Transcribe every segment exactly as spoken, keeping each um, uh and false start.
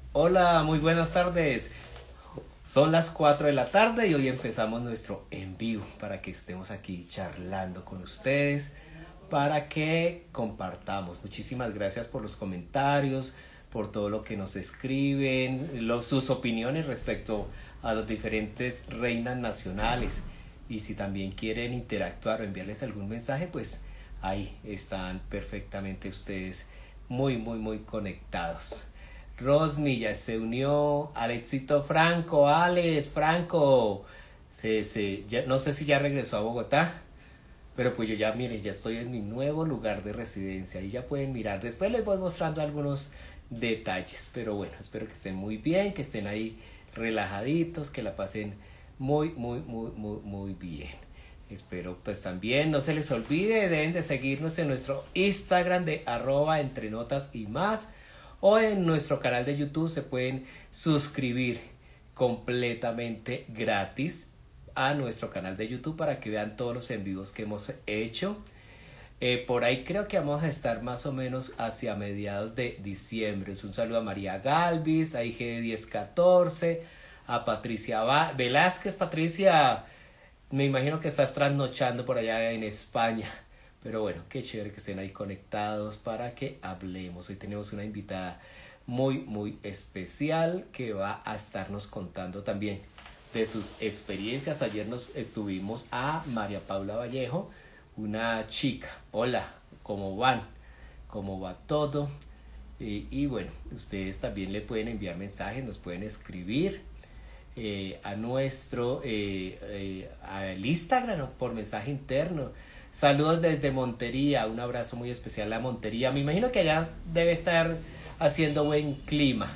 Hola, muy buenas tardes. Son las cuatro de la tarde y hoy empezamos nuestro en vivo para que estemos aquí charlando con ustedes, para que compartamos. Muchísimas gracias por los comentarios, por todo lo que nos escriben, los, sus opiniones respecto a los diferentes reinas nacionales. Y si también quieren interactuar o enviarles algún mensaje, pues ahí están perfectamente ustedes muy, muy, muy conectados. Rosmi ya se unió, Alexito Franco, Alex Franco, se, se, ya, no sé si ya regresó a Bogotá, pero pues yo ya, miren, ya estoy en mi nuevo lugar de residencia y ya pueden mirar, después les voy mostrando algunos detalles, pero bueno, espero que estén muy bien, que estén ahí relajaditos, que la pasen muy, muy, muy, muy, muy bien. Espero pues también no se les olvide, deben de seguirnos en nuestro Instagram de arroba entre notas y más, o en nuestro canal de YouTube se pueden suscribir completamente gratis a nuestro canal de YouTube para que vean todos los en vivos que hemos hecho. Eh, por ahí creo que vamos a estar más o menos hacia mediados de diciembre. Un saludo a María Galvis, a I G diez catorce, a Patricia Velázquez. Patricia, me imagino que estás trasnochando por allá en España. Pero bueno, qué chévere que estén ahí conectados para que hablemos. Hoy tenemos una invitada muy, muy especial que va a estarnos contando también de sus experiencias. Ayer nos estuvimos a María Paula Vallejo, una chica. Hola, ¿cómo van? ¿Cómo va todo? Y, y bueno, ustedes también le pueden enviar mensajes, nos pueden escribir eh, a nuestro eh, eh, al Instagram o por mensaje interno. Saludos desde Montería, un abrazo muy especial a Montería. Me imagino que allá debe estar haciendo buen clima.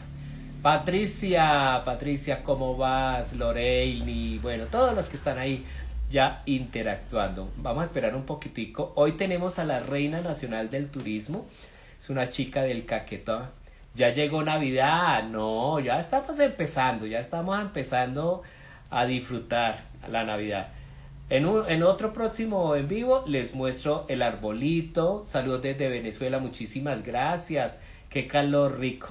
Patricia, Patricia, ¿cómo vas? Loreilny, bueno, todos los que están ahí ya interactuando. Vamos a esperar un poquitico. Hoy tenemos a la Reina Nacional del Turismo. Es una chica del Caquetá. Ya llegó Navidad. No, ya estamos empezando, ya estamos empezando a disfrutar la Navidad. En, un, en otro próximo en vivo les muestro el arbolito. Saludos desde Venezuela, muchísimas gracias. Qué calor rico.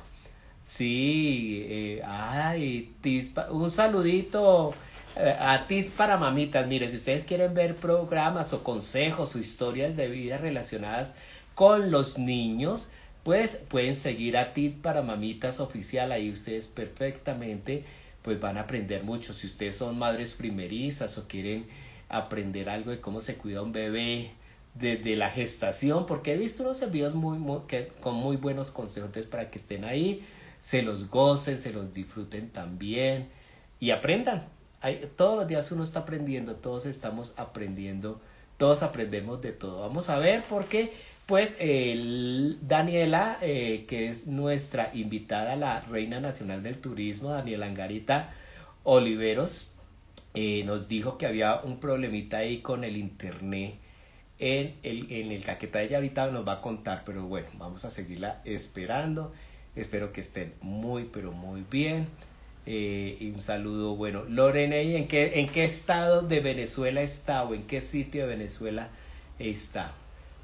Sí, eh, ay, tis, un saludito eh, a Tis para Mamitas. Mire, si ustedes quieren ver programas o consejos o historias de vida relacionadas con los niños, pues pueden seguir a Tis para Mamitas oficial. Ahí ustedes perfectamente pues van a aprender mucho. Si ustedes son madres primerizas o quieren aprender algo de cómo se cuida un bebé desde la gestación, porque he visto unos envíos muy, muy que, con muy buenos consejos. Entonces, para que estén ahí, se los gocen, se los disfruten también y aprendan. Hay, todos los días uno está aprendiendo, todos estamos aprendiendo, todos aprendemos de todo. Vamos a ver porque pues eh, Daniela, eh, que es nuestra invitada, la Reina Nacional del Turismo, Daniela Angarita Oliveros, Eh, nos dijo que había un problemita ahí con el internet en el, en el Caquetá. Ella ahorita nos va a contar, pero bueno, vamos a seguirla esperando. Espero que estén muy, pero muy bien. Eh, y un saludo, bueno, Lorena, ¿en qué, ¿en qué estado de Venezuela está o en qué sitio de Venezuela está?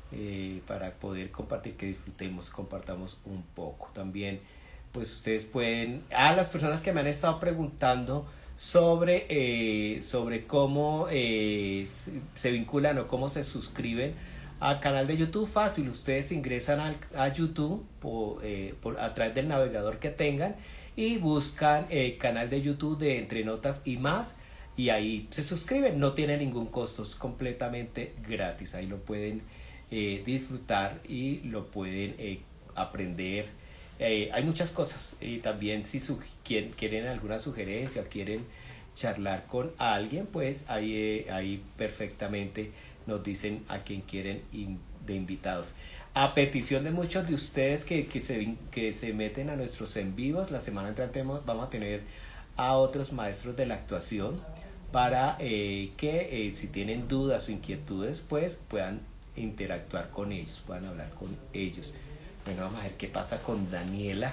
Eh, para poder compartir, que disfrutemos, compartamos un poco. También, pues ustedes pueden, a las personas que me han estado preguntando sobre, eh, sobre cómo eh, se vinculan o cómo se suscriben al canal de YouTube. Fácil, ustedes ingresan al, a YouTube por, eh, por, a través del navegador que tengan y buscan el eh, canal de YouTube de Entre Notas y Más y ahí se suscriben. No tiene ningún costo, es completamente gratis. Ahí lo pueden eh, disfrutar y lo pueden eh, aprender. Eh, hay muchas cosas y también si su, quieren, quieren alguna sugerencia o quieren charlar con alguien, pues ahí, eh, ahí perfectamente nos dicen a quien quieren in, de invitados. A petición de muchos de ustedes que, que, se, que se meten a nuestros en vivos, la semana entrante vamos a tener a otros maestros de la actuación para eh, que eh, si tienen dudas o inquietudes pues puedan interactuar con ellos, puedan hablar con ellos. Bueno, vamos a ver qué pasa con Daniela.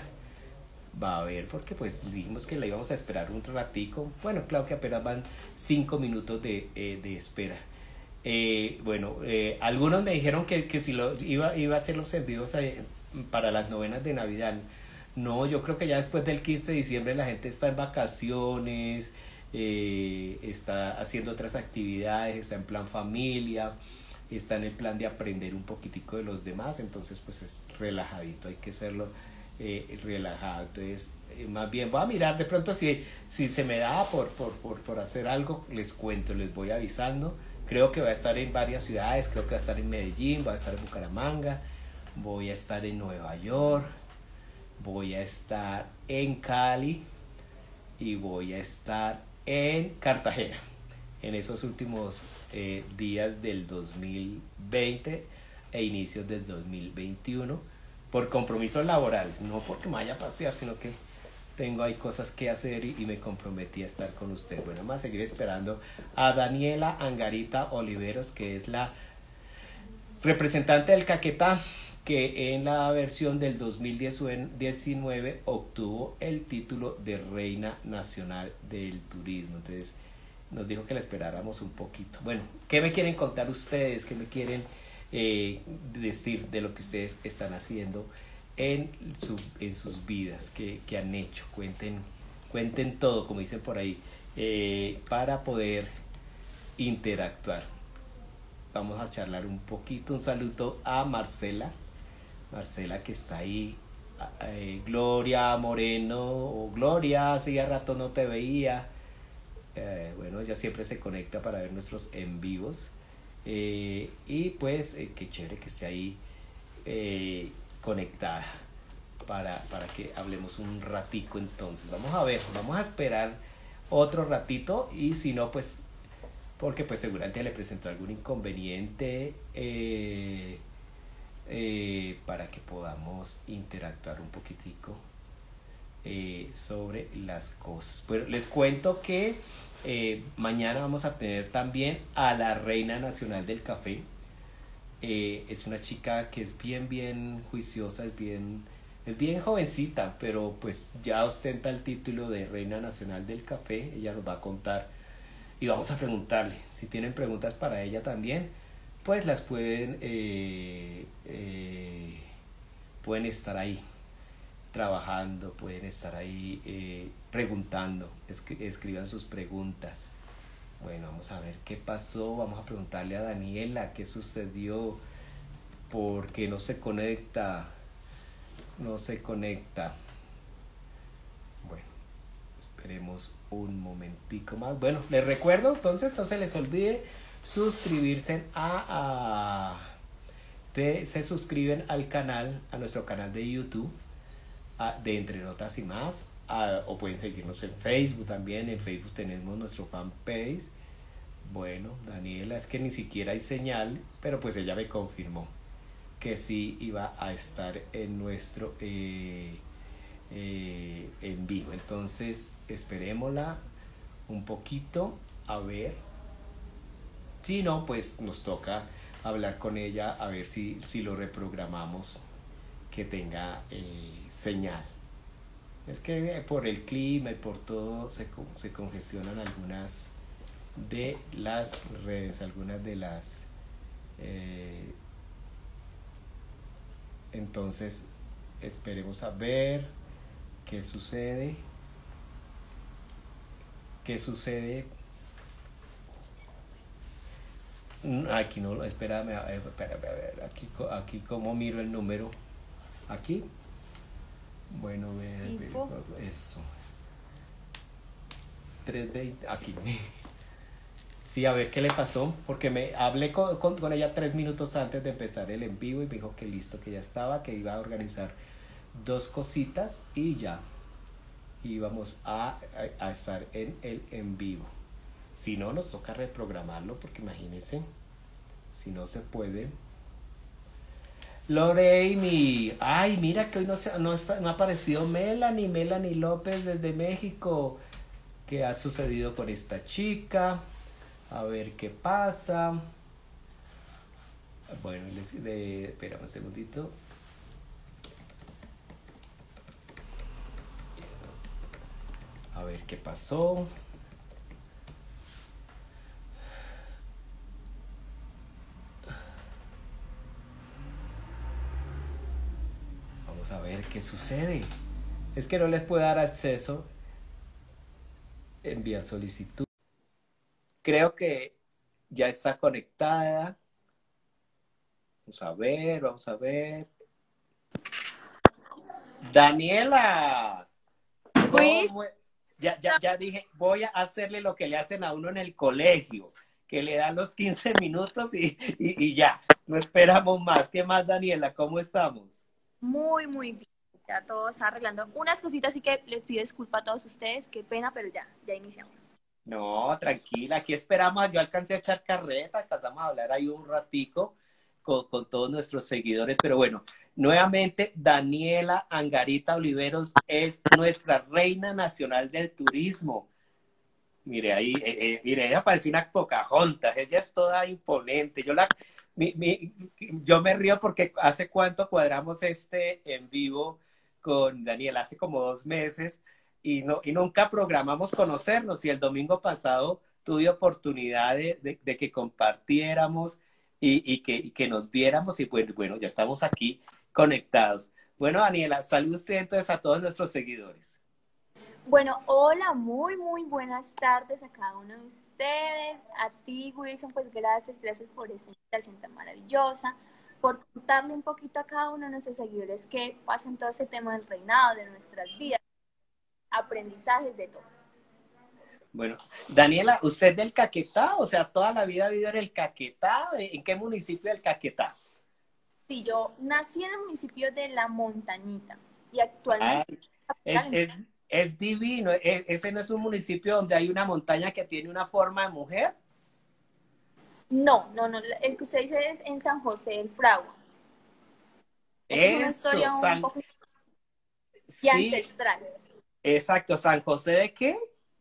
Va a ver, porque pues dijimos que la íbamos a esperar un ratico. Bueno, claro que apenas van cinco minutos de, eh, de espera. Eh, bueno, eh, algunos me dijeron que, que si lo iba, iba a hacer los envíos eh, para las novenas de Navidad. No, yo creo que ya después del quince de diciembre la gente está en vacaciones, eh, está haciendo otras actividades, está en plan familia, está en el plan de aprender un poquitico de los demás, entonces pues es relajadito, hay que hacerlo eh, relajado. Entonces, eh, más bien voy a mirar de pronto si, si se me da por, por, por, por hacer algo, les cuento, les voy avisando. Creo que va a estar en varias ciudades, creo que va a estar en Medellín, va a estar en Bucaramanga, voy a estar en Nueva York, voy a estar en Cali y voy a estar en Cartagena en esos últimos eh, días del dos mil veinte e inicios del dos mil veintiuno por compromisos laborales, no porque me vaya a pasear, sino que tengo ahí cosas que hacer y, y me comprometí a estar con usted. Bueno, vamos a seguir esperando a Daniela Angarita Oliveros, que es la representante del Caquetá, que en la versión del dos mil diecinueve obtuvo el título de Reina Nacional del Turismo. Entonces nos dijo que la esperáramos un poquito. Bueno, ¿qué me quieren contar ustedes? ¿Qué me quieren eh, decir de lo que ustedes están haciendo en, su, en sus vidas? ¿Qué, qué han hecho? Cuenten, cuenten todo, como dicen por ahí, eh, para poder interactuar. Vamos a charlar un poquito. Un saludo a Marcela. Marcela que está ahí, eh, Gloria Moreno, o Gloria, hacía rato no te veía, eh, bueno, ella siempre se conecta para ver nuestros en vivos, eh, y pues eh, qué chévere que esté ahí eh, conectada para, para que hablemos un ratico. Entonces vamos a ver, vamos a esperar otro ratito, y si no pues, porque pues seguramente le presentó algún inconveniente, eh, Eh, para que podamos interactuar un poquitico eh, sobre las cosas. Bueno, les cuento que eh, mañana vamos a tener también a la Reina Nacional del Café. Eh, es una chica que es bien, bien juiciosa, es bien, es bien jovencita, pero pues ya ostenta el título de Reina Nacional del Café. Ella nos va a contar y vamos a preguntarle si tienen preguntas para ella también, pues las pueden eh, eh, pueden estar ahí trabajando, pueden estar ahí eh, preguntando, escri- escriban sus preguntas. Bueno, vamos a ver qué pasó, vamos a preguntarle a Daniela qué sucedió, por qué no se conecta, no se conecta. Bueno, esperemos un momentico más. Bueno, les recuerdo entonces, entonces les olvide suscribirse a, a de, se suscriben al canal, a nuestro canal de YouTube, a, de Entre Notas y Más, a, o pueden seguirnos en Facebook también. En Facebook tenemos nuestro fanpage. Bueno, Daniela, es que ni siquiera hay señal, pero pues ella me confirmó que sí iba a estar en nuestro eh, eh, en vivo. Entonces esperémosla un poquito a ver. Si no, pues nos toca hablar con ella a ver si, si lo reprogramamos que tenga eh, señal. Es que por el clima y por todo se, se congestionan algunas de las redes, algunas de las... Eh, entonces esperemos a ver qué sucede. ¿Qué sucede? Aquí no, espérame, espérame, a ver, aquí, aquí como miro el número, aquí, bueno, eso, trescientos veinte, aquí, sí, a ver qué le pasó, porque me hablé con, con, con ella tres minutos antes de empezar el en vivo y me dijo que listo, que ya estaba, que iba a organizar dos cositas y ya íbamos a, a, a estar en el en vivo. Si no, nos toca reprogramarlo, porque imagínense, si no se puede. Loreimi, ay, mira que hoy no, se, no, está, no ha aparecido Melanie, Melanie López desde México. ¿Qué ha sucedido con esta chica? A ver qué pasa. Bueno, les, de, espera un segundito. A ver qué pasó. A ver qué sucede. Es que no les puedo dar acceso, enviar solicitud. Creo que ya está conectada. Vamos a ver, vamos a ver. Daniela, Uy, ¿cómo? Ya, ya, ya dije, voy a hacerle lo que le hacen a uno en el colegio, que le dan los quince minutos y, y, y ya, no esperamos más. ¿Qué más, Daniela? ¿Cómo estamos? muy, muy bien. Ya todo está arreglando. Unas cositas, así que les pido disculpas a todos ustedes. Qué pena, pero ya, ya iniciamos. No, tranquila, aquí esperamos. Yo alcancé a echar carreta, alcanzamos a hablar ahí un ratico con, con todos nuestros seguidores, pero bueno, nuevamente Daniela Angarita Oliveros es nuestra reina nacional del turismo. Mire, ahí, eh, eh, mire, ella parece una Pocahontas, ella es toda imponente. Yo, la, mi, mi, yo me río porque hace cuánto cuadramos este en vivo con Daniela, hace como dos meses, y, no, y nunca programamos conocernos. Y el domingo pasado tuve oportunidad de, de, de que compartiéramos y, y, que, y que nos viéramos, y bueno, bueno, ya estamos aquí conectados. Bueno, Daniela, salude usted entonces a todos nuestros seguidores. Bueno, hola, muy, muy buenas tardes a cada uno de ustedes. A ti, Wilson, pues gracias, gracias por esta invitación tan maravillosa, por contarle un poquito a cada uno de nuestros seguidores que pasan todo ese tema del reinado, de nuestras vidas, aprendizajes, de todo. Bueno, Daniela, ¿usted es del Caquetá? O sea, toda la vida ha vivido en el Caquetá. ¿En qué municipio del Caquetá? Sí, yo nací en el municipio de La Montañita y Ah, actualmente es, capital. es, es divino. E- ¿Ese no es un municipio donde hay una montaña que tiene una forma de mujer? No, no, no, el que usted dice es en San José del Fragua. Esa es una Eso, historia un San, poco y sí, ancestral exacto. ¿San José de qué?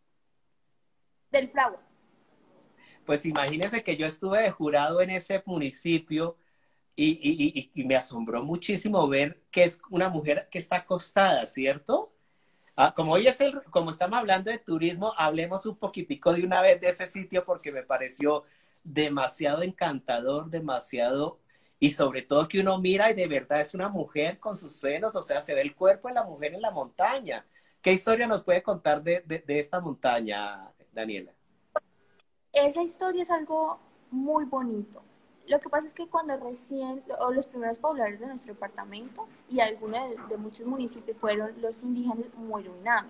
del Fragua. Pues imagínese que yo estuve de jurado en ese municipio y, y, y, y me asombró muchísimo ver que es una mujer que está acostada, ¿cierto? Ah, como hoy es el, como estamos hablando de turismo, hablemos un poquitico de una vez de ese sitio porque me pareció demasiado encantador, demasiado, y sobre todo que uno mira y de verdad es una mujer con sus senos, o sea, se ve el cuerpo de la mujer en la montaña. ¿Qué historia nos puede contar de, de, de esta montaña, Daniela? Esa historia es algo muy bonito. Lo que pasa es que cuando recién, o los primeros pobladores de nuestro departamento y algunos de, de muchos municipios fueron los indígenas Muirunami.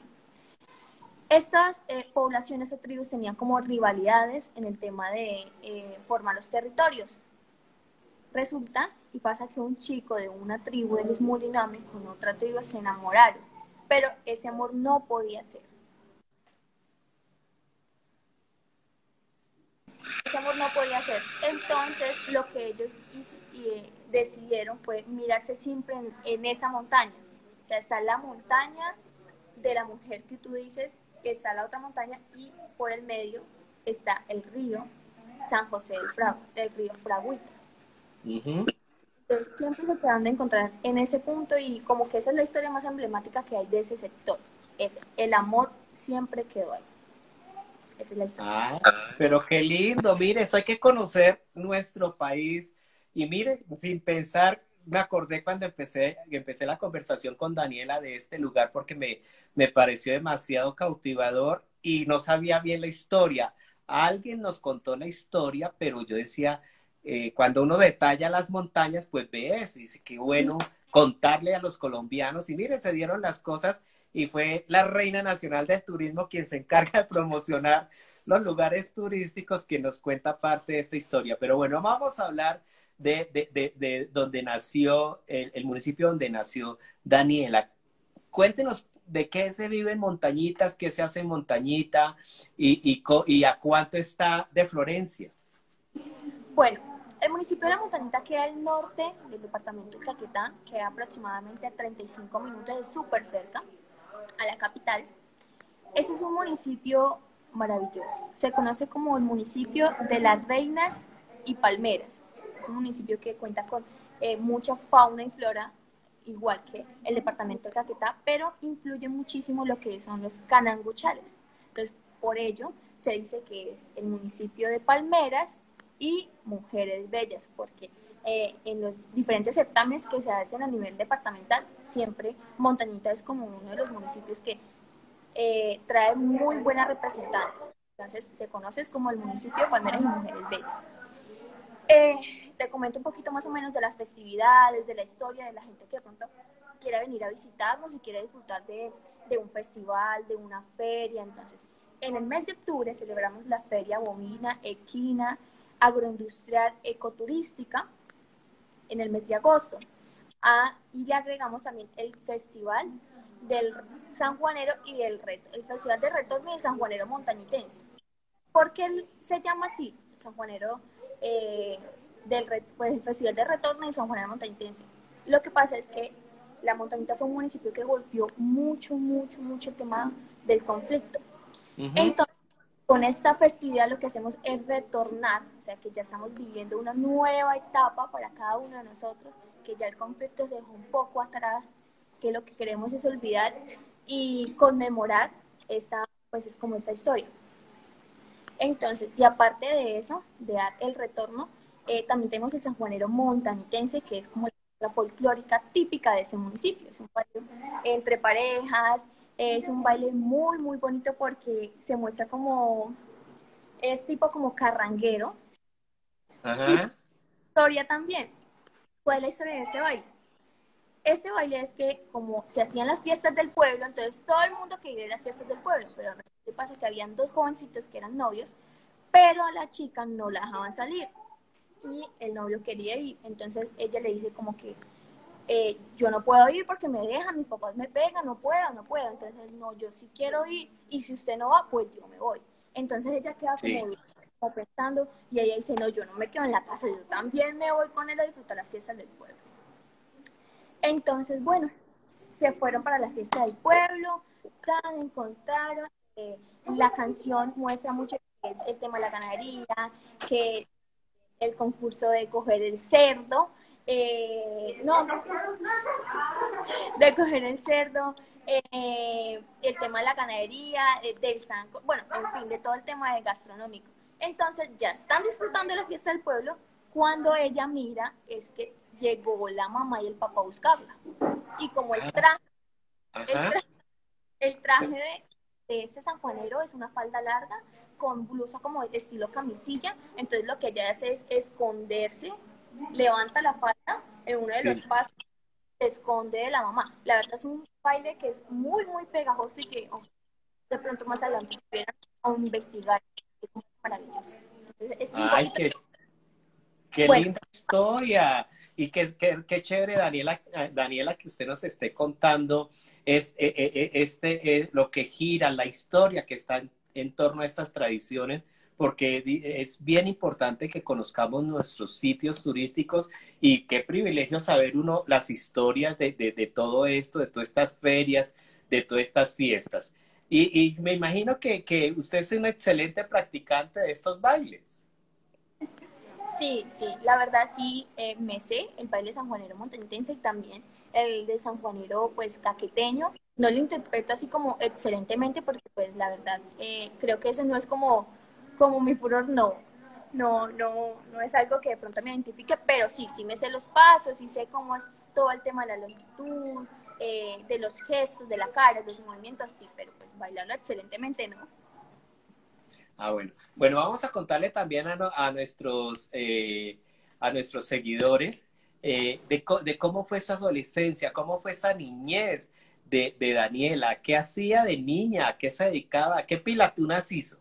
Estas eh, poblaciones o tribus tenían como rivalidades en el tema de eh, formar los territorios. Resulta y pasa que un chico de una tribu de los Muirunami con otra tribu se enamoraron, pero ese amor no podía ser. Ese amor no podía ser. Entonces, lo que ellos y, decidieron fue mirarse siempre en, en esa montaña. O sea, está la montaña de la mujer que tú dices, está la otra montaña y por el medio está el río San José del, Fra, del río Fragüita. Uh -huh. Entonces, siempre se quedan de encontrar en ese punto y como que esa es la historia más emblemática que hay de ese sector. Ese, el amor siempre quedó ahí. Esa es la historia. Ah, pero qué lindo, mire, eso hay que conocer nuestro país. Y mire, sin pensar, me acordé cuando empecé, empecé la conversación con Daniela de este lugar porque me, me pareció demasiado cautivador y no sabía bien la historia. Alguien nos contó la historia, pero yo decía, eh, cuando uno detalla las montañas, pues ve eso y dice, qué bueno contarle a los colombianos. Y mire, se dieron las cosas y fue la reina nacional del turismo quien se encarga de promocionar los lugares turísticos que nos cuenta parte de esta historia. Pero bueno, vamos a hablar de, de, de, de donde nació, el, el municipio donde nació Daniela. Cuéntenos de qué se vive en Montañitas, qué se hace en Montañita y, y, y a cuánto está de Florencia. Bueno, el municipio de La Montañita queda al norte del departamento de Caquetá, queda aproximadamente a treinta y cinco minutos, es súper cerca a la capital. Este es un municipio maravilloso. Se conoce como el municipio de las reinas y palmeras. Es un municipio que cuenta con eh, mucha fauna y flora, igual que el departamento de Caquetá, pero influye muchísimo lo que son los cananguchales. Entonces, por ello, se dice que es el municipio de palmeras y mujeres bellas, porque eh, en los diferentes certámenes que se hacen a nivel departamental, siempre Montañita es como uno de los municipios que eh, trae muy buenas representantes. Entonces se conoce como el municipio de Palmeras y Mujeres Bellas. Eh, te comento un poquito más o menos de las festividades, de la historia, de la gente que de pronto quiera venir a visitarnos y quiere disfrutar de, de un festival, de una feria. Entonces, en el mes de octubre celebramos la Feria Bovina, Equina, Agroindustrial, Ecoturística. En el mes de agosto. Ah, y le agregamos también el Festival del San Juanero y el, el Festival de Retorno y San Juanero Montañitense. ¿Por qué él se llama así? El San Juanero eh, del pues, el Festival de Retorno y San Juanero Montañitense. Lo que pasa es que la Montañita fue un municipio que golpeó mucho, mucho, mucho el tema del conflicto. Uh-huh. Entonces, con esta festividad lo que hacemos es retornar, o sea que ya estamos viviendo una nueva etapa para cada uno de nosotros, que ya el conflicto se dejó un poco atrás, que lo que queremos es olvidar y conmemorar esta, pues es como esta historia. Entonces, y aparte de eso, de dar el retorno, eh, también tenemos el San Juanero Montañitense, que es como la folclórica típica de ese municipio. Es un baile entre parejas, es un baile muy, muy bonito porque se muestra como, es tipo como carranguero. Ajá. Y historia también. ¿Cuál es la historia de este baile? Este baile es que como se hacían las fiestas del pueblo, entonces todo el mundo quería ir a las fiestas del pueblo, pero resulta que pasa que habían dos jovencitos que eran novios, pero a la chica no la dejaban salir y el novio quería ir, entonces ella le dice como que eh, yo no puedo ir porque me dejan, mis papás me pegan, no puedo, no puedo, entonces no, yo sí quiero ir y si usted no va, pues yo me voy. Entonces ella queda como sí. pensando y ella dice, no, yo no me quedo en la casa, yo también me voy con él a disfrutar las fiestas del pueblo. Entonces, bueno, se fueron para la fiesta del pueblo, tan, encontraron, eh, la canción muestra mucho que es el tema de la ganadería, que el concurso de coger el cerdo, eh, no, de coger el cerdo, eh, el tema de la ganadería, eh, del sanco, bueno, en fin, de todo el tema de gastronómico. Entonces ya están disfrutando de la fiesta del pueblo, cuando ella mira es que llegó la mamá y el papá a buscarla. Y como el traje, el traje, el traje de, de este sanjuanero es una falda larga, con blusa como de estilo camisilla, entonces lo que ella hace es esconderse, levanta la falda en uno de los sí. pasos, se esconde de la mamá. La verdad es un baile que es muy, muy pegajoso y que oh, de pronto más adelante pudieran investigar, es muy maravilloso. Entonces, es un Ay, poquito... qué, qué bueno. linda historia. Y qué, qué, qué chévere, Daniela, Daniela, que usted nos esté contando es, eh, eh, este, eh, lo que gira, la historia que está en, en torno a estas tradiciones, porque es bien importante que conozcamos nuestros sitios turísticos y qué privilegio saber uno las historias de, de, de todo esto, de todas estas ferias, de todas estas fiestas. Y, y me imagino que, que usted es un excelente practicante de estos bailes. Sí, sí, la verdad sí eh, me sé el baile sanjuanero montañitense y también el de sanjuanero pues caqueteño. No lo interpreto así como excelentemente porque pues la verdad eh, creo que ese no es como, como mi furor, no. No, no, no es algo que de pronto me identifique, pero sí, sí me sé los pasos, sí sé cómo es todo el tema de la longitud, eh, de los gestos, de la cara, de los movimientos, sí, pero pues bailarlo excelentemente no. Ah, bueno. Bueno, vamos a contarle también a, no, a nuestros, eh, a nuestros seguidores eh, de, de cómo fue esa adolescencia, cómo fue esa niñez de, de Daniela, qué hacía de niña, a qué se dedicaba, qué pilatunas hizo.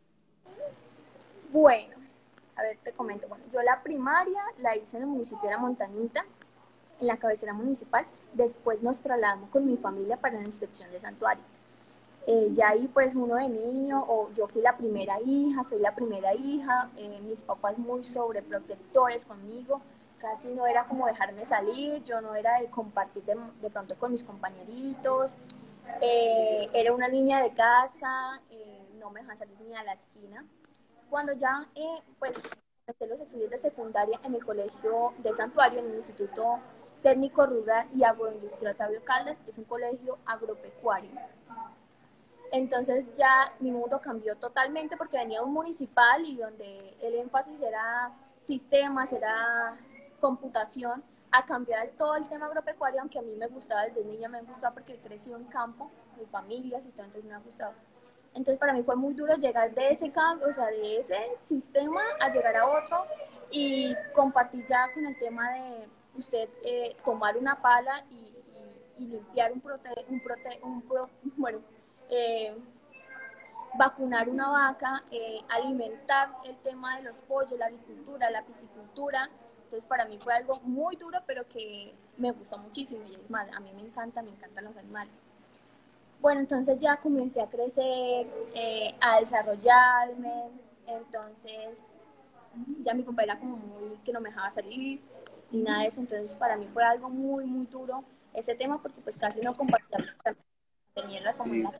Bueno, a ver, te comento. Bueno, yo la primaria la hice en el municipio de La Montañita, en la cabecera municipal. Después nos trasladamos con mi familia para la inspección de santuario. Eh, ya ahí pues uno de niño, o yo fui la primera hija, soy la primera hija, eh, mis papás muy sobreprotectores conmigo, casi no era como dejarme salir, yo no era de compartir de, de pronto con mis compañeritos, eh, era una niña de casa, eh, no me dejaban salir ni a la esquina. Cuando ya eh, pues empecé los estudios de secundaria en el colegio de Santuario, en el Instituto Técnico Rural y Agroindustrial Sabio Caldas, es un colegio agropecuario. Entonces ya mi mundo cambió totalmente porque venía un municipal y donde el énfasis era sistemas, era computación a cambiar todo el tema agropecuario, aunque a mí me gustaba desde niña, me gustaba porque he crecido en campo, mi familia, y todo, entonces me ha gustado. Entonces para mí fue muy duro llegar de ese cambio, o sea, de ese sistema a llegar a otro y compartir ya con el tema de usted eh, tomar una pala y, y, y limpiar un prote, un prote, un pro, bueno, eh, vacunar una vaca, eh, alimentar el tema de los pollos, la avicultura, la piscicultura. Entonces para mí fue algo muy duro, pero que me gustó muchísimo y es más, a mí me encanta, me encantan los animales. Bueno, entonces ya comencé a crecer, eh, a desarrollarme, entonces ya mi papá era como muy que no me dejaba salir ni nada de eso, entonces para mí fue algo muy, muy duro ese tema porque pues casi no compartía tenía la comunidad.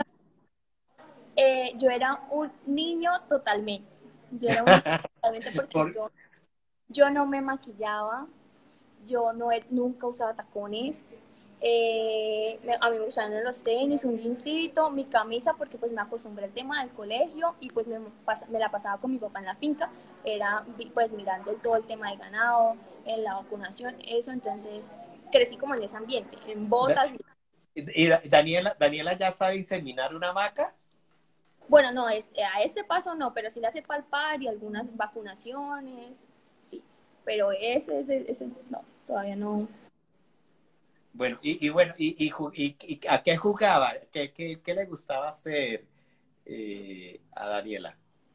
Eh, yo era un niño totalmente, yo era un niño totalmente porque Por- yo, yo no me maquillaba, yo no he, nunca usaba tacones, eh, a mí me gustaban los tenis, un jeansito, mi camisa, porque pues me acostumbré al tema del colegio y pues me, me la pasaba con mi papá en la finca, era pues mirando todo el tema del ganado, en la vacunación, eso, entonces crecí como en ese ambiente, en Da- botas. y Daniela, Daniela ya sabe inseminar una vaca. Bueno, no, es, a ese paso no, pero sí le hace palpar y algunas vacunaciones, sí, pero ese, ese, ese no, todavía no. Bueno, y, y bueno, y, y, ju- y- y ¿a qué jugaba? ¿Qué, qué, qué le gustaba hacer eh, a Daniela?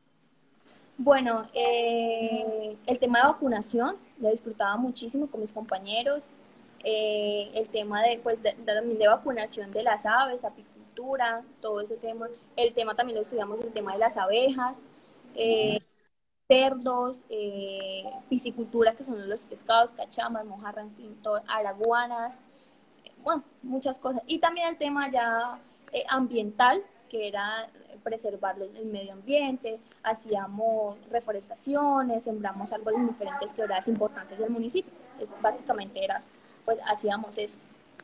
Bueno, eh, el tema de vacunación lo disfrutaba muchísimo con mis compañeros. Eh, el tema de, pues, de, de, de vacunación de las aves, apicultura, todo ese tema. El tema también lo estudiamos, el tema de las abejas, eh, cerdos, eh, piscicultura, que son los pescados, cachamas, mojarra, en fin, todo, araguanas, bueno, muchas cosas. Y también el tema ya eh, ambiental, que era preservar el medio ambiente, hacíamos reforestaciones, sembramos árboles en diferentes quebradas importantes del municipio. Entonces, básicamente era, pues hacíamos eso.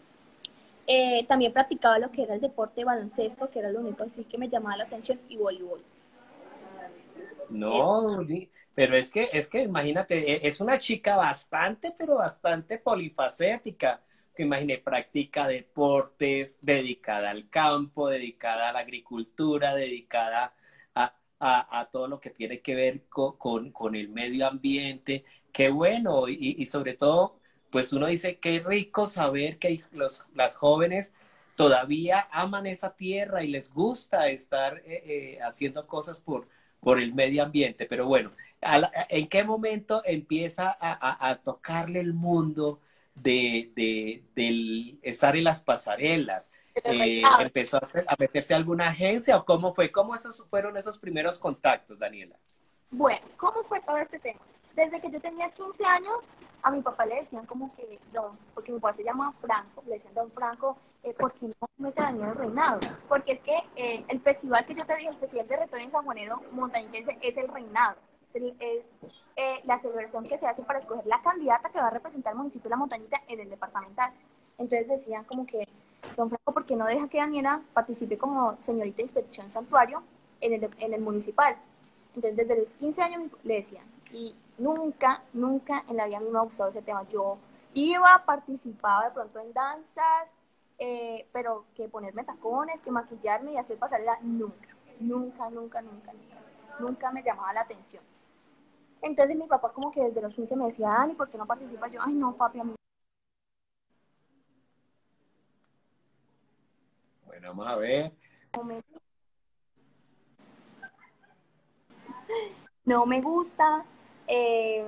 Eh, también practicaba lo que era el deporte de baloncesto, que era lo único así que me llamaba la atención, y voleibol. Eh, No, ni- pero es que, es que imagínate, e- es una chica bastante, pero bastante polifacética, que imagine, practica deportes, dedicada al campo, dedicada a la agricultura, dedicada a, a- a todo lo que tiene que ver co- con, con el medio ambiente. Qué bueno, y, y sobre todo, pues uno dice, qué rico saber que hay los, las jóvenes todavía aman esa tierra y les gusta estar eh, eh, haciendo cosas por por el medio ambiente. Pero bueno, a la- ¿en qué momento empieza a, a- a tocarle el mundo de, de- del estar en las pasarelas? Eh, ¿empezó a, hacer- a meterse a alguna agencia o cómo fue? ¿Cómo esos fueron esos primeros contactos, Daniela? Bueno, ¿cómo fue todo este tema? Desde que yo tenía quince años, a mi papá le decían como que don, porque mi papá se llama Franco, le decían don Franco, eh, ¿por qué no mete a Daniel el reinado? Porque es que eh, el festival que yo te dije, el festival de retorno en San Juanero montañitense, es el reinado. Es, es eh, la celebración que se hace para escoger la candidata que va a representar al municipio de La Montañita en el departamental. Entonces decían como que, don Franco, ¿por qué no deja que Daniela participe como señorita de inspección santuario en el, en el municipal? Entonces, desde los quince años le decían, y nunca, nunca en la vida a mí me ha gustado ese tema. Yo iba, participaba de pronto en danzas, eh, pero que ponerme tacones, que maquillarme y hacer pasarela, nunca, nunca, nunca, nunca, nunca, nunca me llamaba la atención. Entonces mi papá como que desde los quince me decía, Dani, ¿por qué no participas? Yo, ay no, papi, a mí Bueno, vamos a ver. no me, no me gusta. Eh,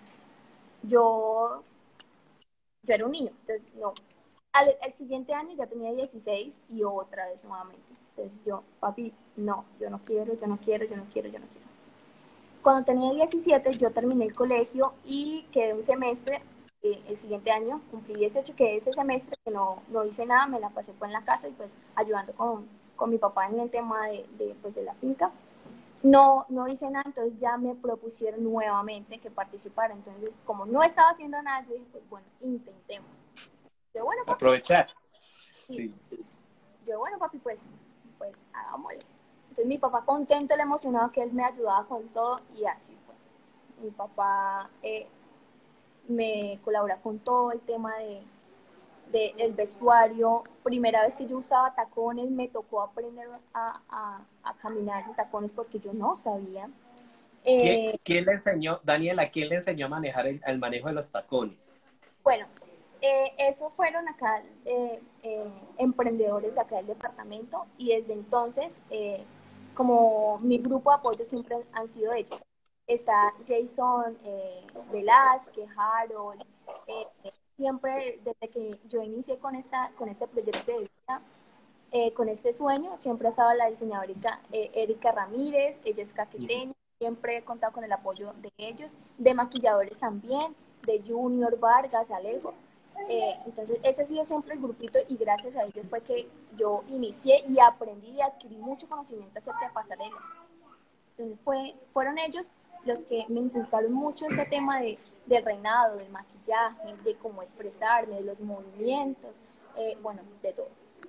yo yo era un niño, entonces no. Al, el siguiente año ya tenía dieciséis y otra vez nuevamente. Entonces yo, papi, no, yo no quiero, yo no quiero, yo no quiero, yo no quiero. Cuando tenía diecisiete yo terminé el colegio y quedé un semestre, eh, el siguiente año cumplí dieciocho, que ese semestre que no, no hice nada, me la pasé fue en la casa y pues ayudando con, con mi papá en el tema de, de, pues, de la finca. No, no hice nada, entonces ya me propusieron nuevamente que participara. Entonces, como no estaba haciendo nada, yo dije, pues bueno, intentemos. Yo, bueno, papi, Aprovechar. sí. Sí. Yo, bueno, papi, pues, pues hagámosle. Entonces mi papá contento, el emocionado que él me ayudaba con todo y así fue. Mi papá, eh, me colabora con todo el tema de, de el vestuario. Primera vez que yo usaba tacones, me tocó aprender a, a, a caminar en tacones porque yo no sabía. ¿Quién, Eh, quién le enseñó, Daniela, quién le enseñó a manejar el, el manejo de los tacones? bueno, eh, eso fueron acá eh, eh, emprendedores de acá del departamento y desde entonces, eh, como mi grupo de apoyo siempre han sido ellos. Está Jason eh, Velázquez, Harold, eh, siempre desde que yo inicié con, esta, con este proyecto de vida, eh, con este sueño, siempre ha estado la diseñadora eh, Erika Ramírez, ella es caqueteña, siempre he contado con el apoyo de ellos, de maquilladores también, de Junior Vargas, Alejo. Eh, entonces ese ha sido siempre el grupito y gracias a ellos fue que yo inicié y aprendí y adquirí mucho conocimiento acerca de pasarelas. Entonces fue, fueron ellos los que me inculcaron mucho ese tema de, del reinado, del maquillaje, de cómo expresarme, de los movimientos, eh, bueno, de todo.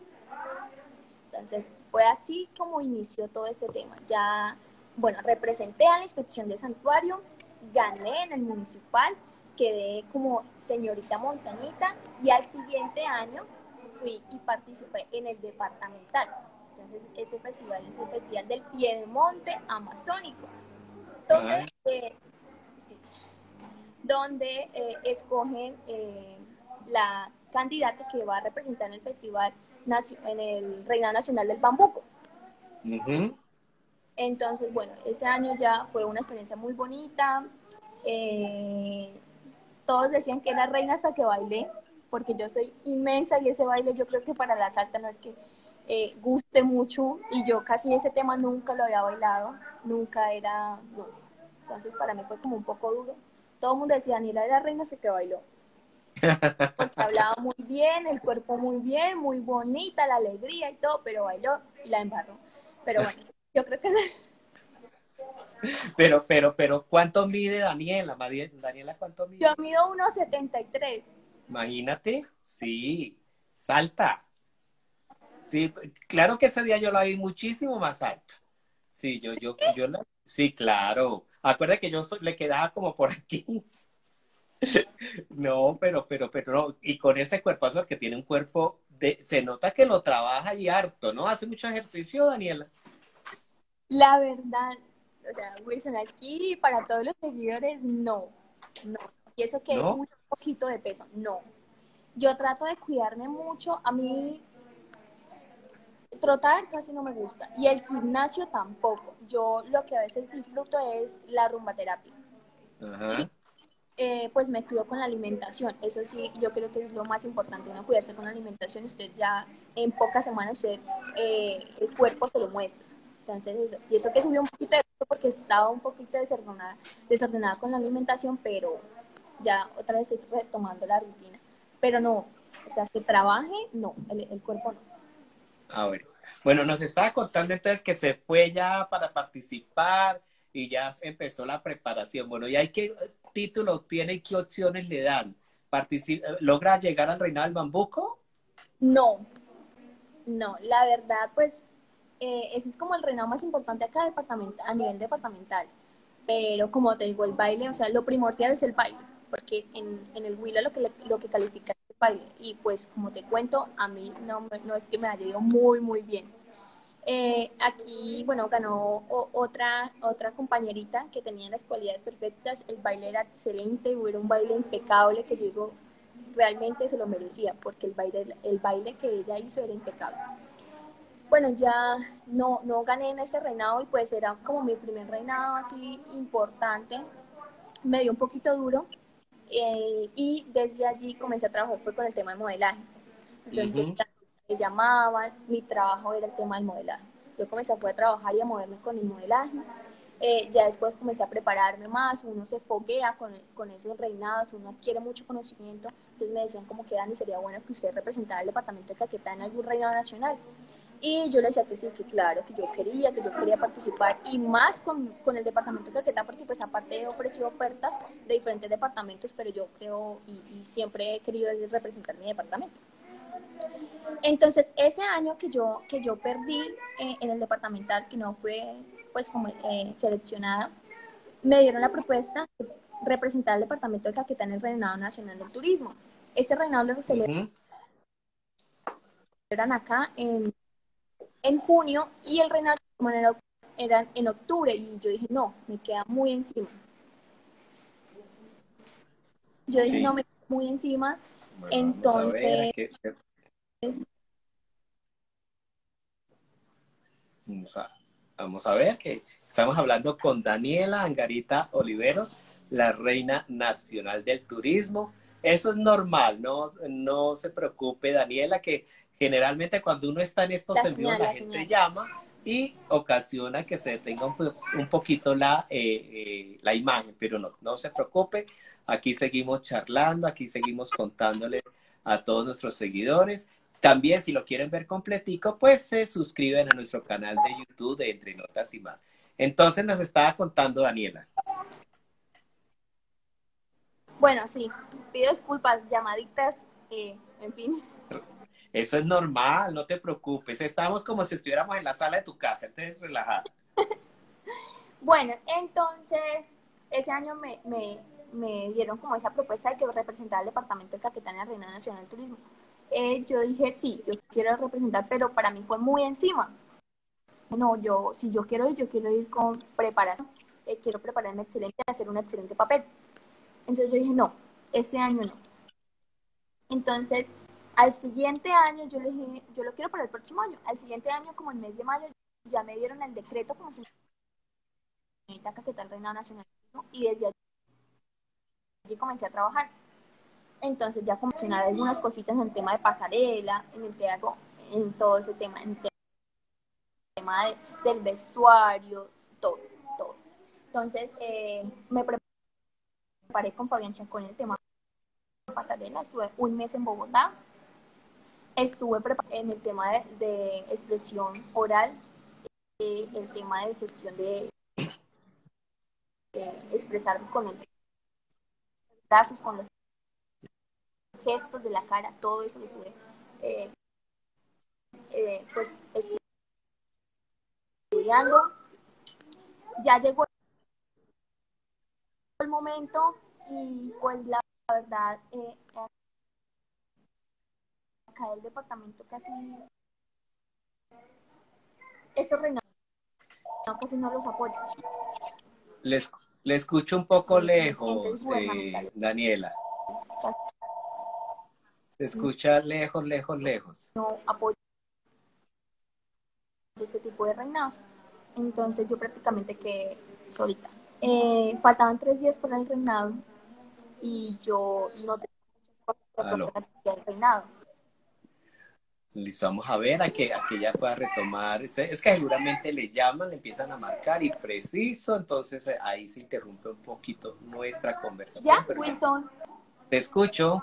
Entonces, fue así como inició todo este tema. Ya, bueno, representé a la inspección de santuario, gané en el municipal, quedé como señorita montañita y al siguiente año fui y participé en el departamental. Entonces, ese festival es el Festival del Piedemonte Amazónico, donde, Ah, eh, sí, donde eh, escogen eh, la candidata que va a representar en el festival en el Reinado Nacional del Bambuco. uh-huh. Entonces, bueno, ese año ya fue una experiencia muy bonita. Eh, todos decían que era reina hasta que bailé, porque yo soy inmensa y ese baile yo creo que para la salsa no es que eh, guste mucho y yo casi ese tema nunca lo había bailado, nunca era, no. Entonces para mí fue como un poco duro. Todo el mundo decía, Daniela era reina hasta que bailó, porque hablaba muy bien, el cuerpo muy bien, muy bonita, la alegría y todo, pero bailó y la embarró. Pero bueno, yo creo que Pero, pero, pero, ¿cuánto mide Daniela? Daniela, ¿cuánto yo mide? mido uno setenta y tres. Imagínate, sí, salta. Sí, claro que ese día yo la vi muchísimo más alta. Sí, yo, yo, yo la, sí, claro. Acuerda que yo soy- le quedaba como por aquí. No, pero, pero, pero no. Y con ese cuerpazo que tiene un cuerpo de, se nota que lo trabaja y harto, ¿no? Hace mucho ejercicio, Daniela. La verdad, o sea, Wilson, aquí para todos los seguidores, no, no. Y eso que es ¿No? muy poquito de peso, no. Yo trato de cuidarme mucho. A mí trotar casi no me gusta y el gimnasio tampoco. Yo lo que a veces disfruto es la rumbaterapia. Y Ajá. eh, pues me cuido con la alimentación. Eso sí, yo creo que es lo más importante, uno cuidarse con la alimentación. Usted ya en pocas semanas, usted, eh, el cuerpo se lo muestra. Entonces, eso. Y eso que subió un poquito de peso porque estaba un poquito desordenada, desordenada con la alimentación, pero ya otra vez estoy retomando la rutina. Pero no, o sea, que trabaje, no, el, el cuerpo no. A ver. Bueno, nos estaba contando entonces que se fue ya para participar y ya empezó la preparación. Bueno, ¿y hay qué título obtiene y qué opciones le dan? Partici- ¿Logra llegar al Reinado del Bambuco? No, no, la verdad, pues, eh, ese es como el reinado más importante acá departamenta- a nivel departamental. Pero como te digo, el baile, o sea, lo primordial es el baile, porque en, en el Huila lo que, le- lo que califica es el baile. Y pues, como te cuento, a mí no, me- no es que me haya ido muy, muy bien. Eh, aquí, bueno, ganó o- otra, otra compañerita que tenía las cualidades perfectas, el baile era excelente, era un baile impecable que yo digo, realmente se lo merecía, porque el baile, el baile que ella hizo era impecable. Bueno, ya no, no gané en ese reinado y pues era como mi primer reinado así importante, me dio un poquito duro eh, y desde allí comencé a trabajar pues, con el tema del modelaje. Entonces Ujú. me llamaban, mi trabajo era el tema del modelaje. Yo comencé a poder trabajar y a moverme con el modelaje. Eh, ya después comencé a prepararme más, uno se foguea con, con esos reinados, uno adquiere mucho conocimiento. Entonces me decían como que Dani, sería bueno que usted representara el departamento de Caquetá en algún reinado nacional. Y yo le decía que sí, que claro, que yo quería, que yo quería participar y más con, con el departamento de Caquetá, porque pues aparte he ofrecido ofertas de diferentes departamentos, pero yo creo y, y siempre he querido representar mi departamento. Entonces, ese año que yo, que yo perdí eh, en el departamental, que no fue pues como eh, seleccionada, me dieron la propuesta representar al departamento de Caquetá en el Reinado Nacional del Turismo. Este reinado lo celebran uh-huh. acá en, en junio y el reinado era, era en octubre y yo dije, no, me queda muy encima. Yo dije, sí. no, me queda muy encima. Bueno, entonces... Vamos a ver, qué... Vamos a, vamos a ver que estamos hablando con Daniela Angarita Oliveros, la reina nacional del turismo. Eso es normal, no, no se preocupe, Daniela, que generalmente cuando uno está en estos la envíos, señal, la, la gente señal. llama y ocasiona que se detenga un, un poquito la, eh, eh, la imagen, pero no, no se preocupe, aquí seguimos charlando, aquí seguimos contándole a todos nuestros seguidores. También, si lo quieren ver completico, pues se suscriben a nuestro canal de YouTube de Entre Notas y Más. Entonces nos estaba contando Daniela. Bueno, sí, pido disculpas, llamaditas, eh, en fin. Eso es normal, no te preocupes. Estamos como si estuviéramos en la sala de tu casa, entonces relajada. Bueno, entonces, ese año me, me, me dieron como esa propuesta de que representara el departamento de Caquetá en la Reina Nacional del Turismo. Eh, yo dije, sí, yo quiero representar, pero para mí fue muy encima. No, yo, si yo quiero ir, yo quiero ir con preparación, eh, quiero prepararme excelente, hacer un excelente papel. Entonces yo dije, no, ese año no. Entonces, al siguiente año, yo le dije, yo lo quiero para el próximo año. Al siguiente año, como el mes de mayo, ya me dieron el decreto como señorita Caquetá el Reinado Nacional, y desde allí comencé a trabajar. Entonces ya comencé a mencionar algunas cositas en el tema de pasarela, en el teatro, en todo ese tema, en el tema de, del vestuario, todo, todo. Entonces eh, me preparé con Fabián Chacón en el tema de pasarela, estuve un mes en Bogotá, estuve en el tema de, de expresión oral, eh, el tema de gestión de eh, expresarme con los brazos, con los gestos de la cara, todo eso lo estuve eh, eh, pues estudiando. Ya llegó el momento y pues la verdad eh, acá del departamento casi estos reinados casi no los apoyan. Les, le escucho un poco lejos, eh, Daniela. Se escucha lejos, lejos, lejos. No apoyo este tipo de reinados. Entonces yo prácticamente quedé solita. Eh, faltaban tres días para el reinado y yo no tenía muchas cosas para el reinado. Listo, vamos a ver a que, a que ella pueda retomar. Es que seguramente le llaman, le empiezan a marcar y preciso, entonces ahí se interrumpe un poquito nuestra conversación. ¿Ya, Wilson? Te escucho.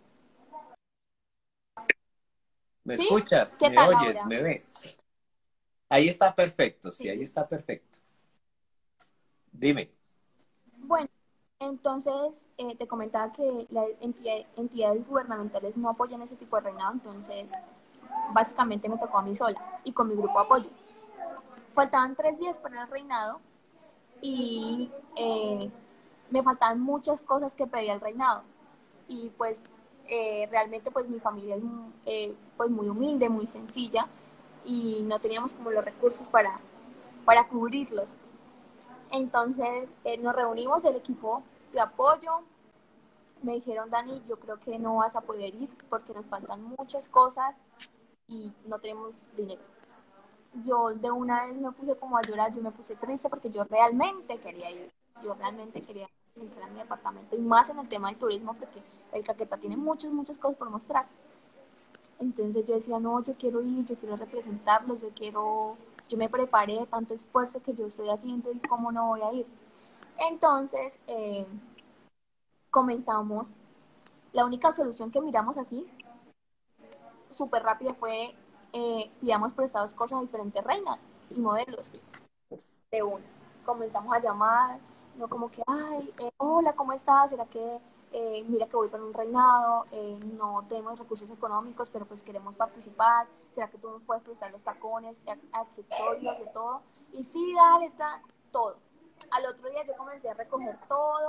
¿Me ¿Sí? escuchas? ¿Me oyes? Ahora? ¿Me ves? Ahí está perfecto, sí, sí, ahí está perfecto. Dime. Bueno, entonces eh, te comentaba que las entidad, entidades gubernamentales no apoyan ese tipo de reinado, entonces básicamente me tocó a mí sola y con mi grupo de apoyo. Faltaban tres días para el reinado y eh, me faltaban muchas cosas que pedía el reinado y pues eh, realmente pues mi familia es eh, pues muy humilde, muy sencilla y no teníamos como los recursos para, para cubrirlos. Entonces eh, nos reunimos el equipo de apoyo, me dijeron, Dani, yo creo que no vas a poder ir porque nos faltan muchas cosas y no tenemos dinero. Yo de una vez me puse como a llorar, yo me puse triste porque yo realmente quería ir, yo realmente quería entrar a mi departamento y más en el tema del turismo porque el Caquetá tiene muchas, muchas cosas por mostrar. Entonces yo decía, no, yo quiero ir, yo quiero representarlos, yo quiero, yo me preparé, tanto esfuerzo que yo estoy haciendo y cómo no voy a ir. Entonces eh, comenzamos, la única solución que miramos así, súper rápida fue, eh, pidamos prestados cosas a diferentes reinas y modelos de una. Comenzamos a llamar, no como que, ay, eh, hola, ¿cómo estás? ¿Será que, eh, mira que voy para un reinado, eh, no tenemos recursos económicos, pero pues queremos participar? ¿Será que tú nos puedes prestar los tacones, accesorios, de todo? Y sí, dale, da, todo. Al otro día yo comencé a recoger todo,